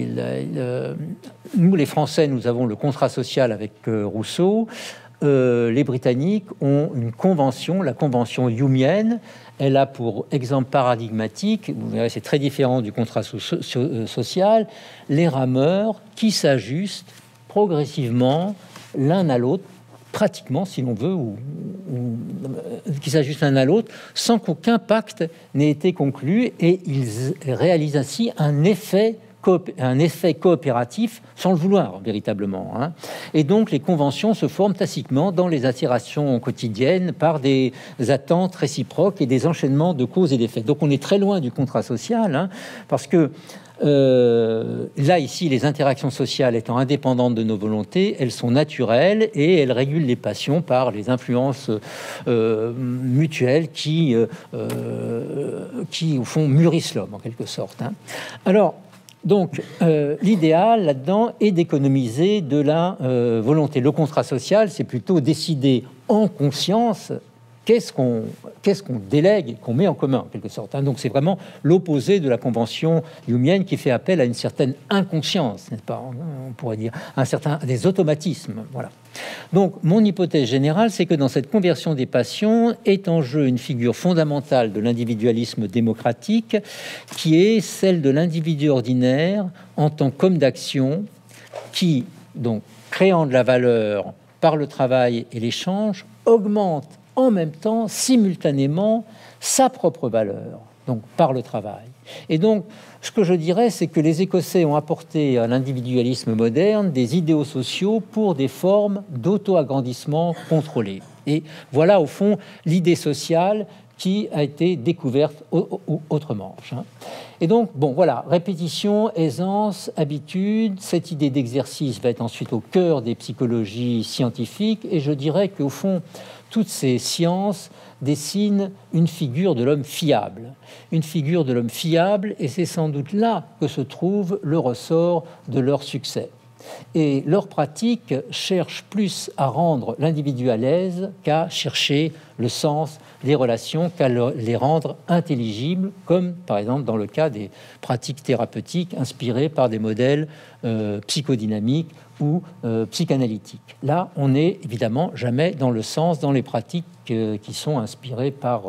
nous les Français, nous avons le contrat social avec Rousseau. Les Britanniques ont une convention, la convention humienne. Elle a pour exemple paradigmatique, vous verrez, c'est très différent du contrat social, les rameurs qui s'ajustent progressivement l'un à l'autre, pratiquement, si l'on veut, ou qui s'ajustent l'un à l'autre, sans qu'aucun pacte n'ait été conclu, et ils réalisent ainsi un effet coopératif sans le vouloir véritablement, hein. Et donc les conventions se forment tacitement dans les interactions quotidiennes par des attentes réciproques et des enchaînements de causes et d'effets. Donc on est très loin du contrat social, hein, parce que là, ici, les interactions sociales étant indépendantes de nos volontés, elles sont naturelles et elles régulent les passions par les influences mutuelles qui, au fond, mûrissent l'homme, en quelque sorte, hein. Alors, donc, l'idéal là-dedans est d'économiser de la volonté. Le contrat social, c'est plutôt décider en conscience qu'est-ce qu'on délègue, qu'on met en commun, en quelque sorte. Donc, c'est vraiment l'opposé de la convention humienne qui fait appel à une certaine inconscience, n'est-ce pas? On pourrait dire des automatismes. Voilà. Donc, mon hypothèse générale, c'est que dans cette conversion des passions est en jeu une figure fondamentale de l'individualisme démocratique, qui est celle de l'individu ordinaire en tant qu'homme d'action, qui, donc, créant de la valeur par le travail et l'échange, augmente en même temps, simultanément, sa propre valeur, donc par le travail. Et donc, ce que je dirais, c'est que les Écossais ont apporté à l'individualisme moderne des idéaux sociaux pour des formes d'auto-agrandissement contrôlé. Et voilà, au fond, l'idée sociale qui a été découverte autrement. Et donc, bon, voilà, répétition, aisance, habitude, cette idée d'exercice va être ensuite au cœur des psychologies scientifiques, et je dirais qu'au fond, toutes ces sciences dessinent une figure de l'homme fiable. Une figure de l'homme fiable, et c'est sans doute là que se trouve le ressort de leur succès. Et leur pratique cherche plus à rendre l'individu à l'aise qu'à chercher le sens des relations, qu'à les rendre intelligibles, comme par exemple dans le cas des pratiques thérapeutiques inspirées par des modèles psychodynamiques ou psychanalytiques. Là, on n'est évidemment jamais dans le sens, dans les pratiques qui sont inspirées par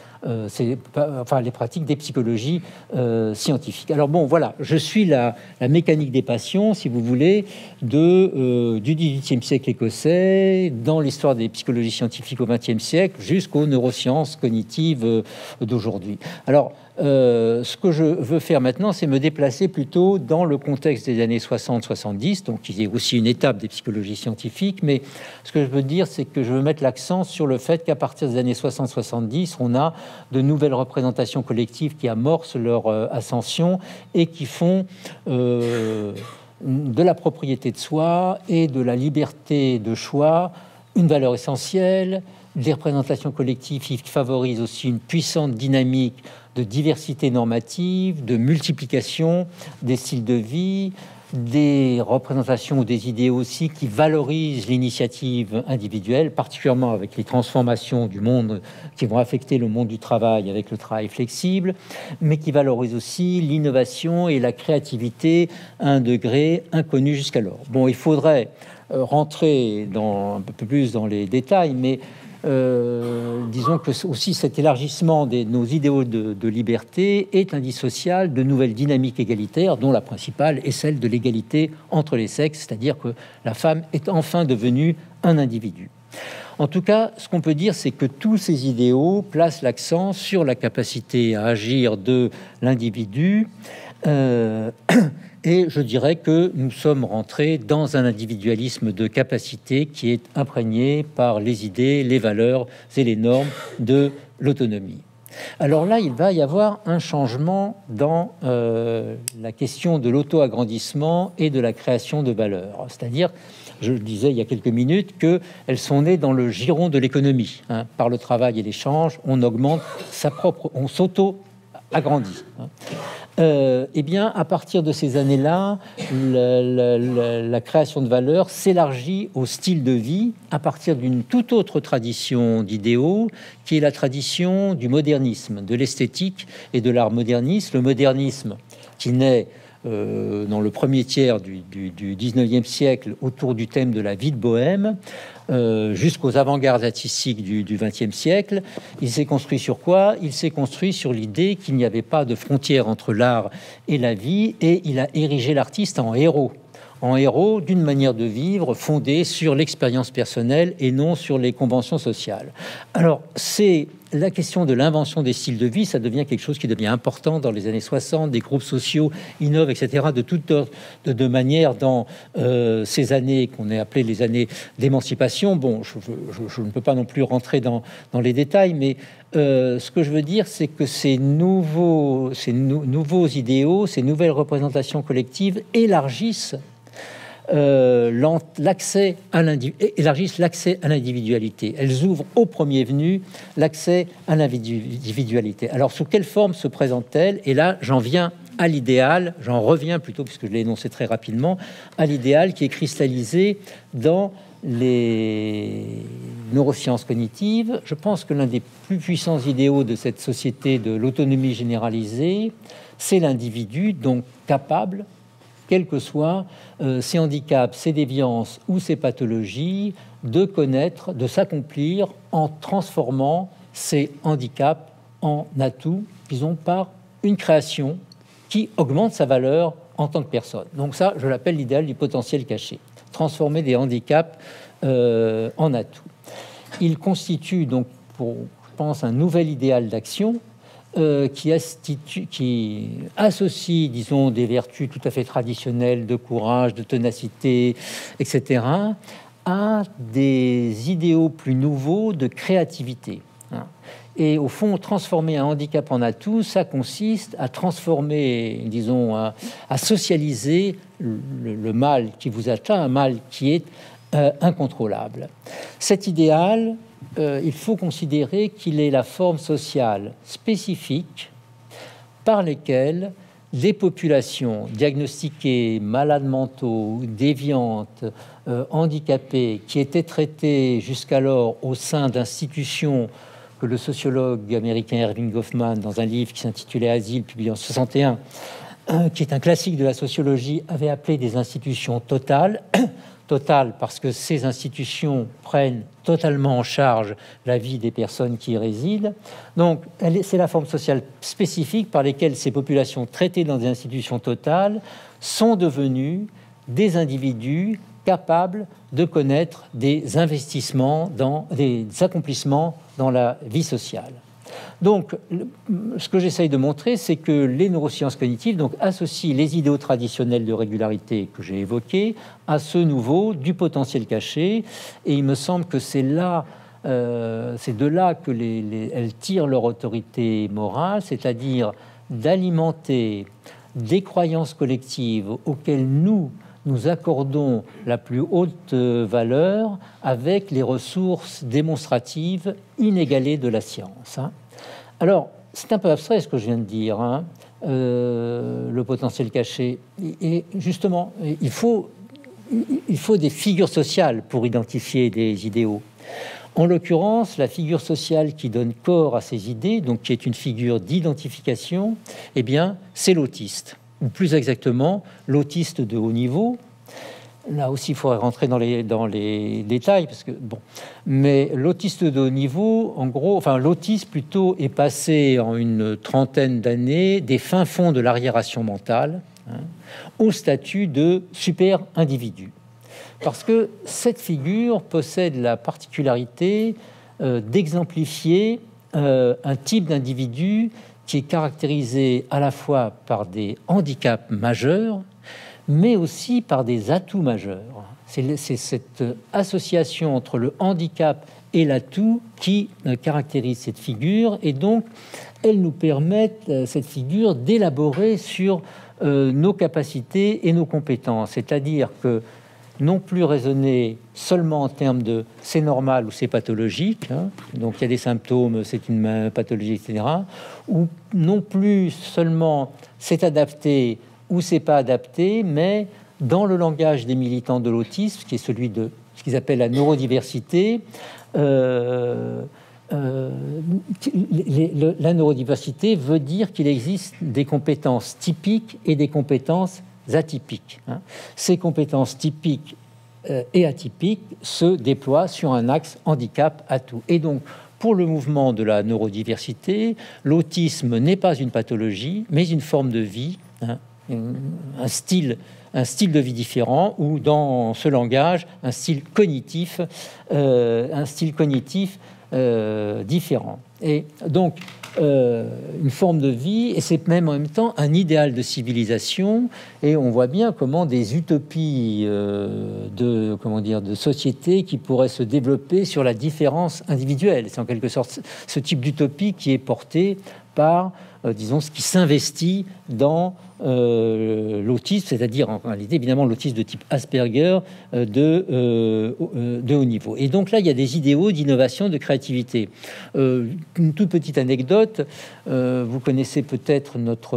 les pratiques des psychologies scientifiques. Alors bon, voilà, je suis la mécanique des passions, si vous voulez, du XVIIIe siècle écossais, dans l'histoire des psychologies scientifiques au XXe siècle, jusqu'aux neurosciences cognitives d'aujourd'hui. Alors, ce que je veux faire maintenant, c'est me déplacer plutôt dans le contexte des années 60-70, donc qui est aussi une étape des psychologies scientifiques, mais ce que je veux dire, c'est que je veux mettre l'accent sur le fait qu'à partir des années 60-70, on a de nouvelles représentations collectives qui amorcent leur ascension et qui font de la propriété de soi et de la liberté de choix une valeur essentielle, des représentations collectives qui favorisent aussi une puissante dynamique de diversité normative, de multiplication des styles de vie, des représentations ou des idées aussi qui valorisent l'initiative individuelle, particulièrement avec les transformations du monde qui vont affecter le monde du travail avec le travail flexible, mais qui valorisent aussi l'innovation et la créativité à un degré inconnu jusqu'alors. Bon, il faudrait rentrer un peu plus dans les détails, mais disons que aussi cet élargissement de nos idéaux de liberté est indissociable de nouvelles dynamiques égalitaires, dont la principale est celle de l'égalité entre les sexes, c'est-à-dire que la femme est enfin devenue un individu. En tout cas, ce qu'on peut dire, c'est que tous ces idéaux placent l'accent sur la capacité à agir de l'individu, et je dirais que nous sommes rentrés dans un individualisme de capacité qui est imprégné par les idées, les valeurs et les normes de l'autonomie. Alors là, il va y avoir un changement dans la question de l'auto-agrandissement et de la création de valeur. C'est-à-dire, je le disais il y a quelques minutes, qu'elles sont nées dans le giron de l'économie. Par le travail et l'échange, on augmente on s'auto-agrandit. Eh bien, à partir de ces années-là, la création de valeur s'élargit au style de vie à partir d'une toute autre tradition d'idéaux, qui est la tradition du modernisme, de l'esthétique et de l'art moderniste. Le modernisme qui naît dans le premier tiers du 19e siècle autour du thème de la vie de bohème, jusqu'aux avant-gardes artistiques du 20e siècle. Il s'est construit sur quoi? Il s'est construit sur l'idée qu'il n'y avait pas de frontière entre l'art et la vie, et il a érigé l'artiste en héros d'une manière de vivre fondée sur l'expérience personnelle et non sur les conventions sociales. Alors, c'est la question de l'invention des styles de vie, ça devient quelque chose qui devient important dans les années 60, des groupes sociaux innovent, etc., de manière dans ces années qu'on a appelées les années d'émancipation. Bon, je ne peux pas non plus rentrer dans les détails, mais ce que je veux dire, c'est que ces nouveaux idéaux, ces nouvelles représentations collectives élargissent l'accès à l'individualité. Elles ouvrent au premier venu l'accès à l'individualité. Alors, sous quelle forme se présente-t-elle? Et là, j'en viens à l'idéal, j'en reviens plutôt, puisque je l'ai énoncé très rapidement, à l'idéal qui est cristallisé dans les neurosciences cognitives. Je pense que l'un des plus puissants idéaux de cette société de l'autonomie généralisée, c'est l'individu, donc capable, quels que soient ses handicaps, ses déviances ou ses pathologies, de connaître, de s'accomplir en transformant ces handicaps en atouts, disons, par une création qui augmente sa valeur en tant que personne. Donc ça, je l'appelle l'idéal du potentiel caché. Transformer des handicaps en atouts. Il constitue donc, je pense, un nouvel idéal d'action qui associe, disons, des vertus tout à fait traditionnelles de courage, de ténacité, etc., à des idéaux plus nouveaux de créativité. Et au fond, transformer un handicap en atout, ça consiste à transformer, disons, à socialiser le mal qui vous atteint, un mal qui est incontrôlable. Cet idéal, il faut considérer qu'il est la forme sociale spécifique par lesquelles des populations diagnostiquées, malades mentaux, déviantes, handicapées, qui étaient traitées jusqu'alors au sein d'institutions que le sociologue américain Erving Goffman, dans un livre qui s'intitulait Asile, publié en 1961, qui est un classique de la sociologie, avait appelé des institutions totales. Totales parce que ces institutions prennent totalement en charge la vie des personnes qui y résident. Donc, c'est la forme sociale spécifique par laquelle ces populations traitées dans des institutions totales sont devenues des individus capables de connaître des investissements, des accomplissements dans la vie sociale. Donc, ce que j'essaye de montrer, c'est que les neurosciences cognitives donc, associent les idéaux traditionnels de régularité que j'ai évoqués à ce nouveau du potentiel caché. Et il me semble que c'est de là que elles tirent leur autorité morale, c'est-à-dire d'alimenter des croyances collectives auxquelles nous accordons la plus haute valeur avec les ressources démonstratives inégalées de la science. Alors, c'est un peu abstrait ce que je viens de dire, le potentiel caché. Et justement, il faut des figures sociales pour identifier des idéaux. En l'occurrence, la figure sociale qui donne corps à ces idées, donc qui est une figure d'identification, eh bien, c'est l'autiste. Ou plus exactement, l'autiste de haut niveau. Là aussi, il faudrait rentrer dans les détails, parce que bon. Mais l'autiste de haut niveau, en gros, enfin l'autiste plutôt est passé en une trentaine d'années des fins fonds de l'arriération mentale au statut de super individu, parce que cette figure possède la particularité d'exemplifier un type d'individu qui est caractérisé à la fois par des handicaps majeurs, mais aussi par des atouts majeurs. C'est cette association entre le handicap et l'atout qui caractérise cette figure, et donc elle nous permet, cette figure, d'élaborer sur nos capacités et nos compétences, c'est-à-dire que non plus raisonner seulement en termes de c'est normal ou c'est pathologique, donc il y a des symptômes, c'est une pathologie, etc., ou non plus seulement c'est adapté ou c'est pas adapté, mais dans le langage des militants de l'autisme, qui est celui de ce qu'ils appellent la neurodiversité, la neurodiversité veut dire qu'il existe des compétences typiques et des compétences atypiques. Ces compétences typiques et atypiques se déploient sur un axe handicap-atout. Et donc, pour le mouvement de la neurodiversité, l'autisme n'est pas une pathologie, mais une forme de vie, un style de vie différent, ou dans ce langage, un style cognitif différent. Et donc, une forme de vie, et c'est même en même temps un idéal de civilisation, et on voit bien comment des utopies de société qui pourraient se développer sur la différence individuelle. C'est en quelque sorte ce type d'utopie qui est porté par, disons, ce qui s'investit dans l'autisme, c'est-à-dire en réalité évidemment l'autisme de type Asperger de haut niveau. Et donc là, il y a des idéaux d'innovation, de créativité. Une toute petite anecdote, vous connaissez peut-être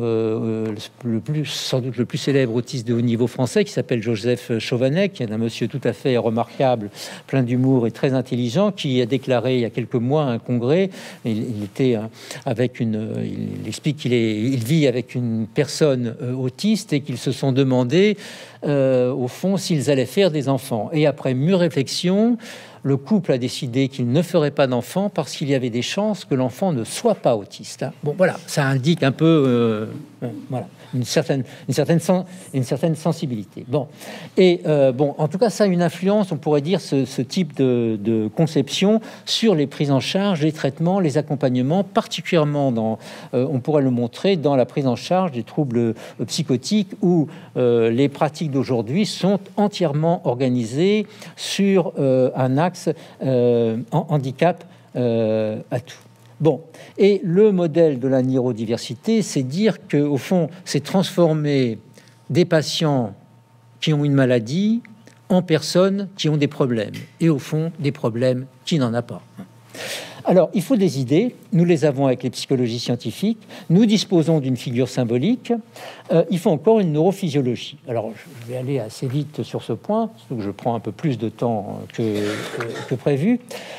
sans doute le plus célèbre autiste de haut niveau français qui s'appelle Joseph Chovanec, qui est un monsieur tout à fait remarquable, plein d'humour et très intelligent, qui a déclaré il y a quelques mois à un congrès, il explique qu'il vit avec une personne autiste et qu'ils se sont demandé au fond s'ils allaient faire des enfants. Et après mûre réflexion, le couple a décidé qu'il ne ferait pas d'enfant parce qu'il y avait des chances que l'enfant ne soit pas autiste. Bon, voilà, ça indique un peu voilà, une certaine sensibilité. Bon, et en tout cas, ça a une influence, on pourrait dire, ce type de conception sur les prises en charge, les traitements, les accompagnements, particulièrement on pourrait le montrer dans la prise en charge des troubles psychotiques où les pratiques d'aujourd'hui sont entièrement organisées sur un axe handicap à tout. Bon, et le modèle de la neurodiversité, c'est dire qu'au fond, c'est transformer des patients qui ont une maladie en personnes qui ont des problèmes, et au fond, des problèmes qui n'en a pas. Alors, il faut des idées, nous les avons avec les psychologies scientifiques, nous disposons d'une figure symbolique, il faut encore une neurophysiologie. Alors, je vais aller assez vite sur ce point, surtout que je prends un peu plus de temps que prévu.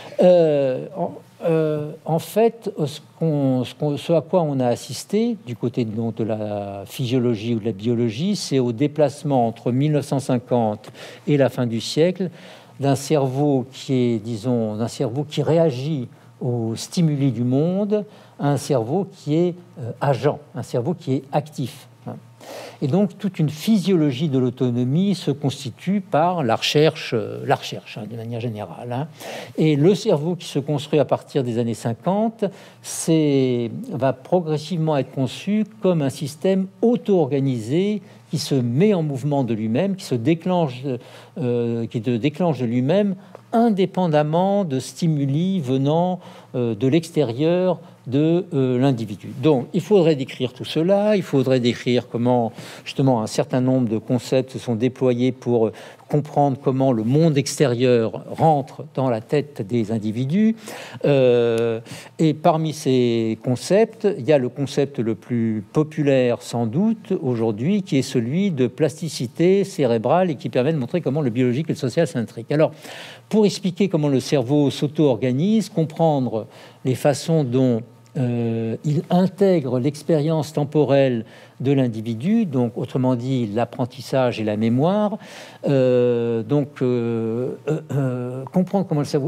En fait, ce à quoi on a assisté du côté de la physiologie ou de la biologie, c'est au déplacement entre 1950 et la fin du siècle d'un cerveau qui réagit aux stimuli du monde, à un cerveau qui est agent, un cerveau qui est actif. Et donc, toute une physiologie de l'autonomie se constitue par la recherche de manière générale. Et le cerveau qui se construit à partir des années 50 va progressivement être conçu comme un système auto-organisé qui se met en mouvement de lui-même, qui se déclenche de lui-même, indépendamment de stimuli venant de l'extérieur de l'individu. Donc, il faudrait décrire tout cela, il faudrait décrire comment, justement, un certain nombre de concepts se sont déployés pour comprendre comment le monde extérieur rentre dans la tête des individus. Et parmi ces concepts, il y a le concept le plus populaire, sans doute, aujourd'hui, qui est celui de plasticité cérébrale et qui permet de montrer comment le biologique et le social s'intriquent. Alors, pour expliquer comment le cerveau s'auto-organise, comprendre les façons dont il intègre l'expérience temporelle de l'individu, donc autrement dit l'apprentissage et la mémoire. Comprendre comment le cerveau,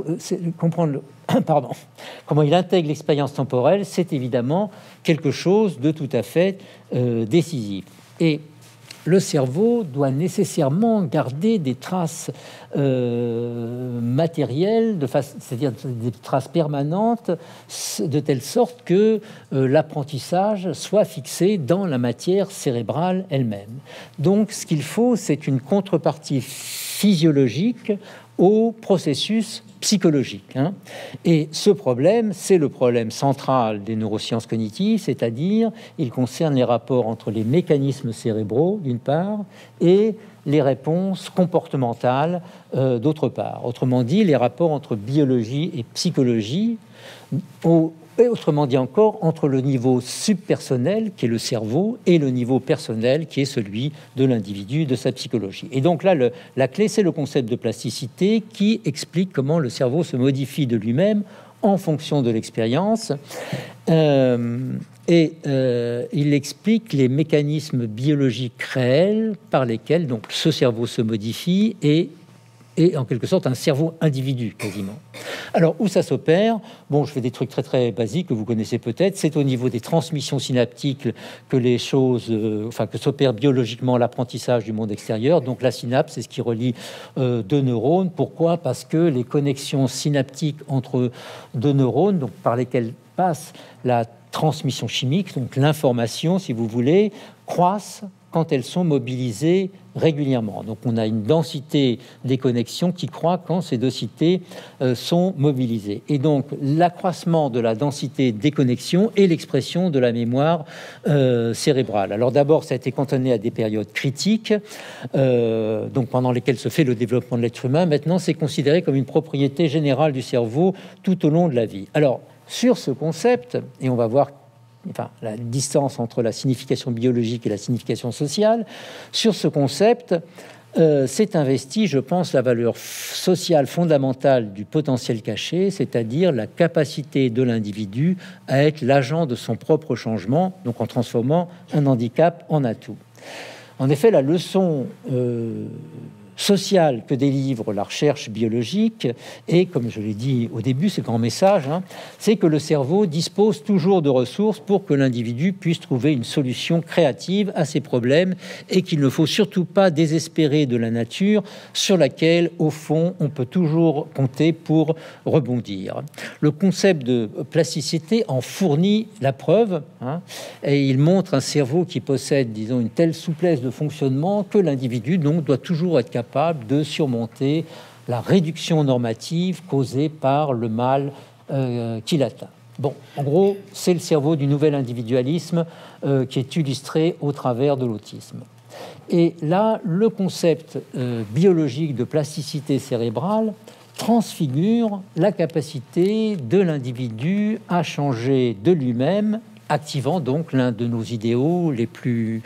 comment il intègre l'expérience temporelle, c'est évidemment quelque chose de tout à fait décisif. Et le cerveau doit nécessairement garder des traces matérielles, c'est-à-dire des traces permanentes, de telle sorte que l'apprentissage soit fixé dans la matière cérébrale elle-même. Donc, ce qu'il faut, c'est une contrepartie physiologique au processus psychologique. Et ce problème, c'est le problème central des neurosciences cognitives, c'est-à-dire il concerne les rapports entre les mécanismes cérébraux, d'une part, et les réponses comportementales, d'autre part. Autrement dit, les rapports entre biologie et psychologie, et autrement dit encore, entre le niveau subpersonnel, qui est le cerveau, et le niveau personnel, qui est celui de l'individu, de sa psychologie. Et donc là, la clé, c'est le concept de plasticité qui explique comment le cerveau se modifie de lui-même en fonction de l'expérience. Il explique les mécanismes biologiques réels par lesquels donc, ce cerveau se modifie et en quelque sorte un cerveau individu quasiment. Alors où ça s'opère? Bon, je fais des trucs très très basiques que vous connaissez peut-être. C'est au niveau des transmissions synaptiques que les choses, que s'opère biologiquement l'apprentissage du monde extérieur. Donc la synapse, c'est ce qui relie deux neurones. Pourquoi? Parce que les connexions synaptiques entre deux neurones, donc par lesquelles passe la transmission chimique, donc l'information, si vous voulez, croissent quand elles sont mobilisées régulièrement. Donc on a une densité des connexions qui croît quand ces densités sont mobilisées. Et donc l'accroissement de la densité des connexions est l'expression de la mémoire cérébrale. Alors d'abord, ça a été cantonné à des périodes critiques, donc pendant lesquelles se fait le développement de l'être humain. Maintenant, c'est considéré comme une propriété générale du cerveau tout au long de la vie. Alors, sur ce concept, et on va voir la distance entre la signification biologique et la signification sociale, sur ce concept, s'est investi, je pense, la valeur sociale fondamentale du potentiel caché, c'est-à-dire la capacité de l'individu à être l'agent de son propre changement, donc en transformant un handicap en atout. En effet, la leçon sociale que délivre la recherche biologique, et comme je l'ai dit au début, c'est le grand message, c'est que le cerveau dispose toujours de ressources pour que l'individu puisse trouver une solution créative à ses problèmes, et qu'il ne faut surtout pas désespérer de la nature sur laquelle, au fond, on peut toujours compter pour rebondir. Le concept de plasticité en fournit la preuve, et il montre un cerveau qui possède, disons, une telle souplesse de fonctionnement que l'individu donc doit toujours être capable de surmonter la réduction normative causée par le mal qu'il atteint. Bon, en gros, c'est le cerveau du nouvel individualisme qui est illustré au travers de l'autisme. Et là, le concept biologique de plasticité cérébrale transfigure la capacité de l'individu à changer de lui-même, activant donc l'un de nos idéaux les plus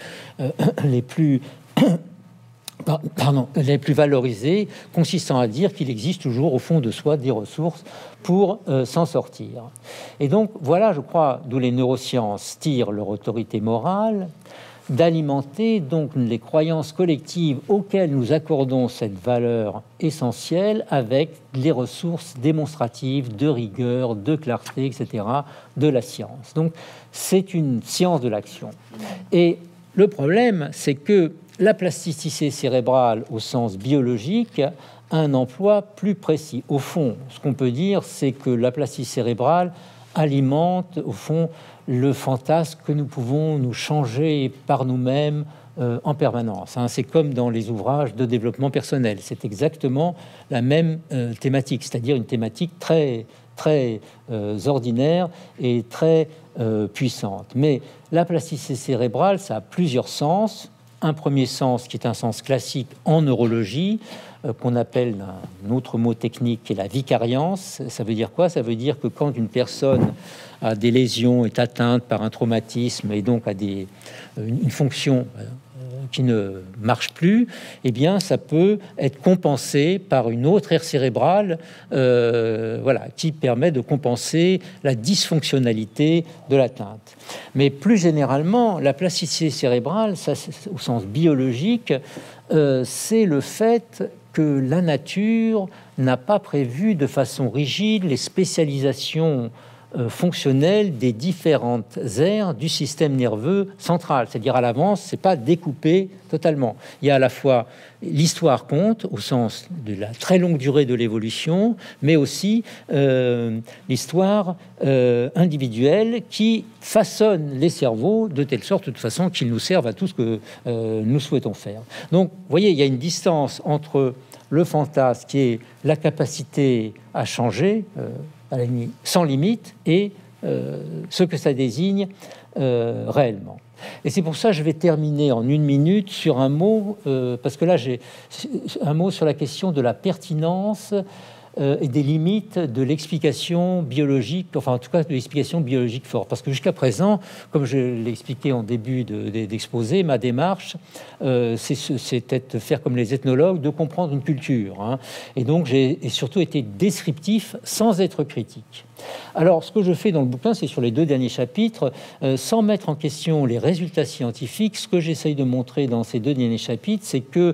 valorisés, consistant à dire qu'il existe toujours au fond de soi des ressources pour s'en sortir. Et donc voilà, je crois, d'où les neurosciences tirent leur autorité morale, d'alimenter donc les croyances collectives auxquelles nous accordons cette valeur essentielle avec les ressources démonstratives de rigueur, de clarté, etc., de la science. Donc c'est une science de l'action. Et le problème, c'est que la plasticité cérébrale au sens biologique a un emploi plus précis. Au fond, ce qu'on peut dire, c'est que la plasticité cérébrale alimente, au fond, le fantasme que nous pouvons nous changer par nous-mêmes en permanence. C'est comme dans les ouvrages de développement personnel. C'est exactement la même thématique, c'est-à-dire une thématique très ordinaire et très puissante. Mais la plasticité cérébrale, ça a plusieurs sens. Un premier sens qui est un sens classique en neurologie, qu'on appelle un autre mot technique qui est la vicariance. Ça veut dire quoi? Ça veut dire que quand une personne a des lésions, est atteinte par un traumatisme et donc a une fonction qui ne marche plus, eh bien, ça peut être compensé par une autre aire cérébrale qui permet de compenser la dysfonctionnalité de l'atteinte. Mais plus généralement, la plasticité cérébrale, ça, au sens biologique, c'est le fait que la nature n'a pas prévu de façon rigide les spécialisations fonctionnelle des différentes aires du système nerveux central. C'est-à-dire à l'avance, c'est pas découpé totalement. Il y a à la fois l'histoire compte au sens de la très longue durée de l'évolution, mais aussi l'histoire individuelle qui façonne les cerveaux de telle sorte, de toute façon, qu'ils nous servent à tout ce que nous souhaitons faire. Donc, vous voyez, il y a une distance entre le fantasme qui est la capacité à changer, sans limite, et ce que ça désigne réellement. Et c'est pour ça que je vais terminer en 1 minute sur un mot, parce que là j'ai un mot sur la question de la pertinence et des limites de l'explication biologique, enfin en tout cas de l'explication biologique forte. Parce que jusqu'à présent, comme je l'ai expliqué en début d'exposé, ma démarche, c'était de faire comme les ethnologues, de comprendre une culture. Et donc j'ai surtout été descriptif sans être critique. Alors ce que je fais dans le bouquin, c'est sur les 2 derniers chapitres, sans mettre en question les résultats scientifiques, ce que j'essaye de montrer dans ces 2 derniers chapitres, c'est que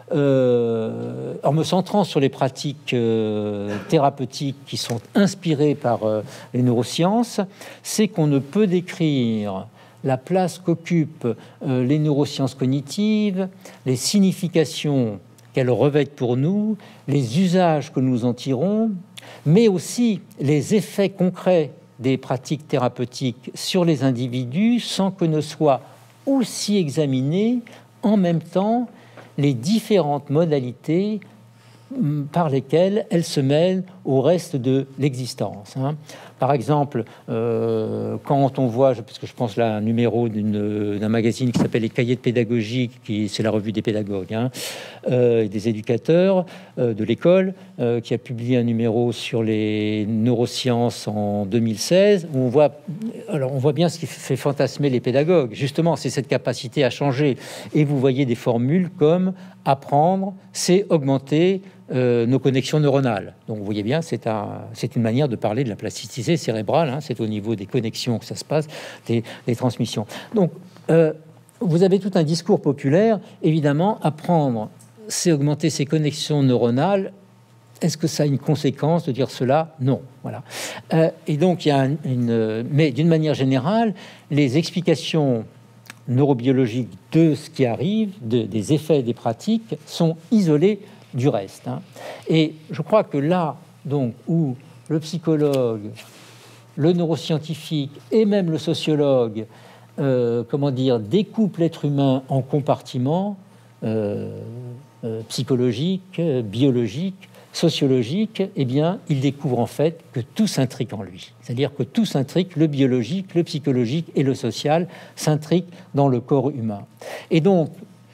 en me centrant sur les pratiques thérapeutiques qui sont inspirées par les neurosciences, c'est qu'on ne peut décrire la place qu'occupent les neurosciences cognitives, les significations qu'elles revêtent pour nous, les usages que nous en tirons, mais aussi les effets concrets des pratiques thérapeutiques sur les individus sans que ne soient aussi examinés en même temps les différentes modalités par lesquelles elle se mêle au reste de l'existence. Par exemple, quand on voit, parce que je pense là un numéro d'un magazine qui s'appelle Les Cahiers de pédagogie, c'est la revue des pédagogues et des éducateurs de l'école, qui a publié un numéro sur les neurosciences en 2016, où on voit bien ce qui fait fantasmer les pédagogues. Justement, c'est cette capacité à changer. Et vous voyez des formules comme apprendre, c'est augmenter nos connexions neuronales. Donc vous voyez bien, c'est une manière de parler de la plasticité cérébrale, c'est au niveau des connexions que ça se passe, des transmissions. Donc vous avez tout un discours populaire, évidemment, apprendre, c'est augmenter ses connexions neuronales. Est-ce que ça a une conséquence de dire cela? Non. Voilà. Et donc il y a mais d'une manière générale, les explications neurobiologiques de ce qui arrive, des effets des pratiques, sont isolées du reste. Et je crois que là, donc, où le psychologue, le neuroscientifique et même le sociologue, découpent l'être humain en compartiments psychologiques, biologiques, sociologiques, eh bien, il découvre en fait que tout s'intrique en lui. C'est-à-dire que tout s'intrique, le biologique, le psychologique et le social s'intriquent dans le corps humain. Et donc,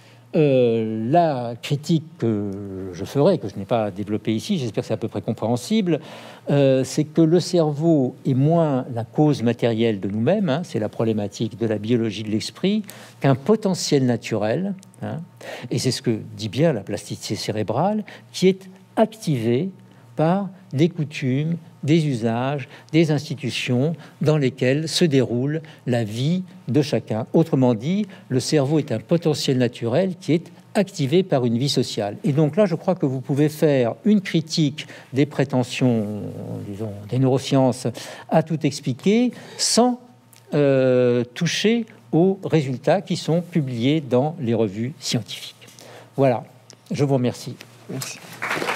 la critique que je ferai, que je n'ai pas développée ici, j'espère que c'est à peu près compréhensible, c'est que le cerveau est moins la cause matérielle de nous-mêmes, c'est la problématique de la biologie de l'esprit, qu'un potentiel naturel, et c'est ce que dit bien la plasticité cérébrale, qui est activé par des coutumes, des usages, des institutions dans lesquelles se déroule la vie de chacun. Autrement dit, le cerveau est un potentiel naturel qui est activé par une vie sociale. Et donc là, je crois que vous pouvez faire une critique des prétentions, disons, des neurosciences à tout expliquer sans toucher aux résultats qui sont publiés dans les revues scientifiques. Voilà, je vous remercie. Merci.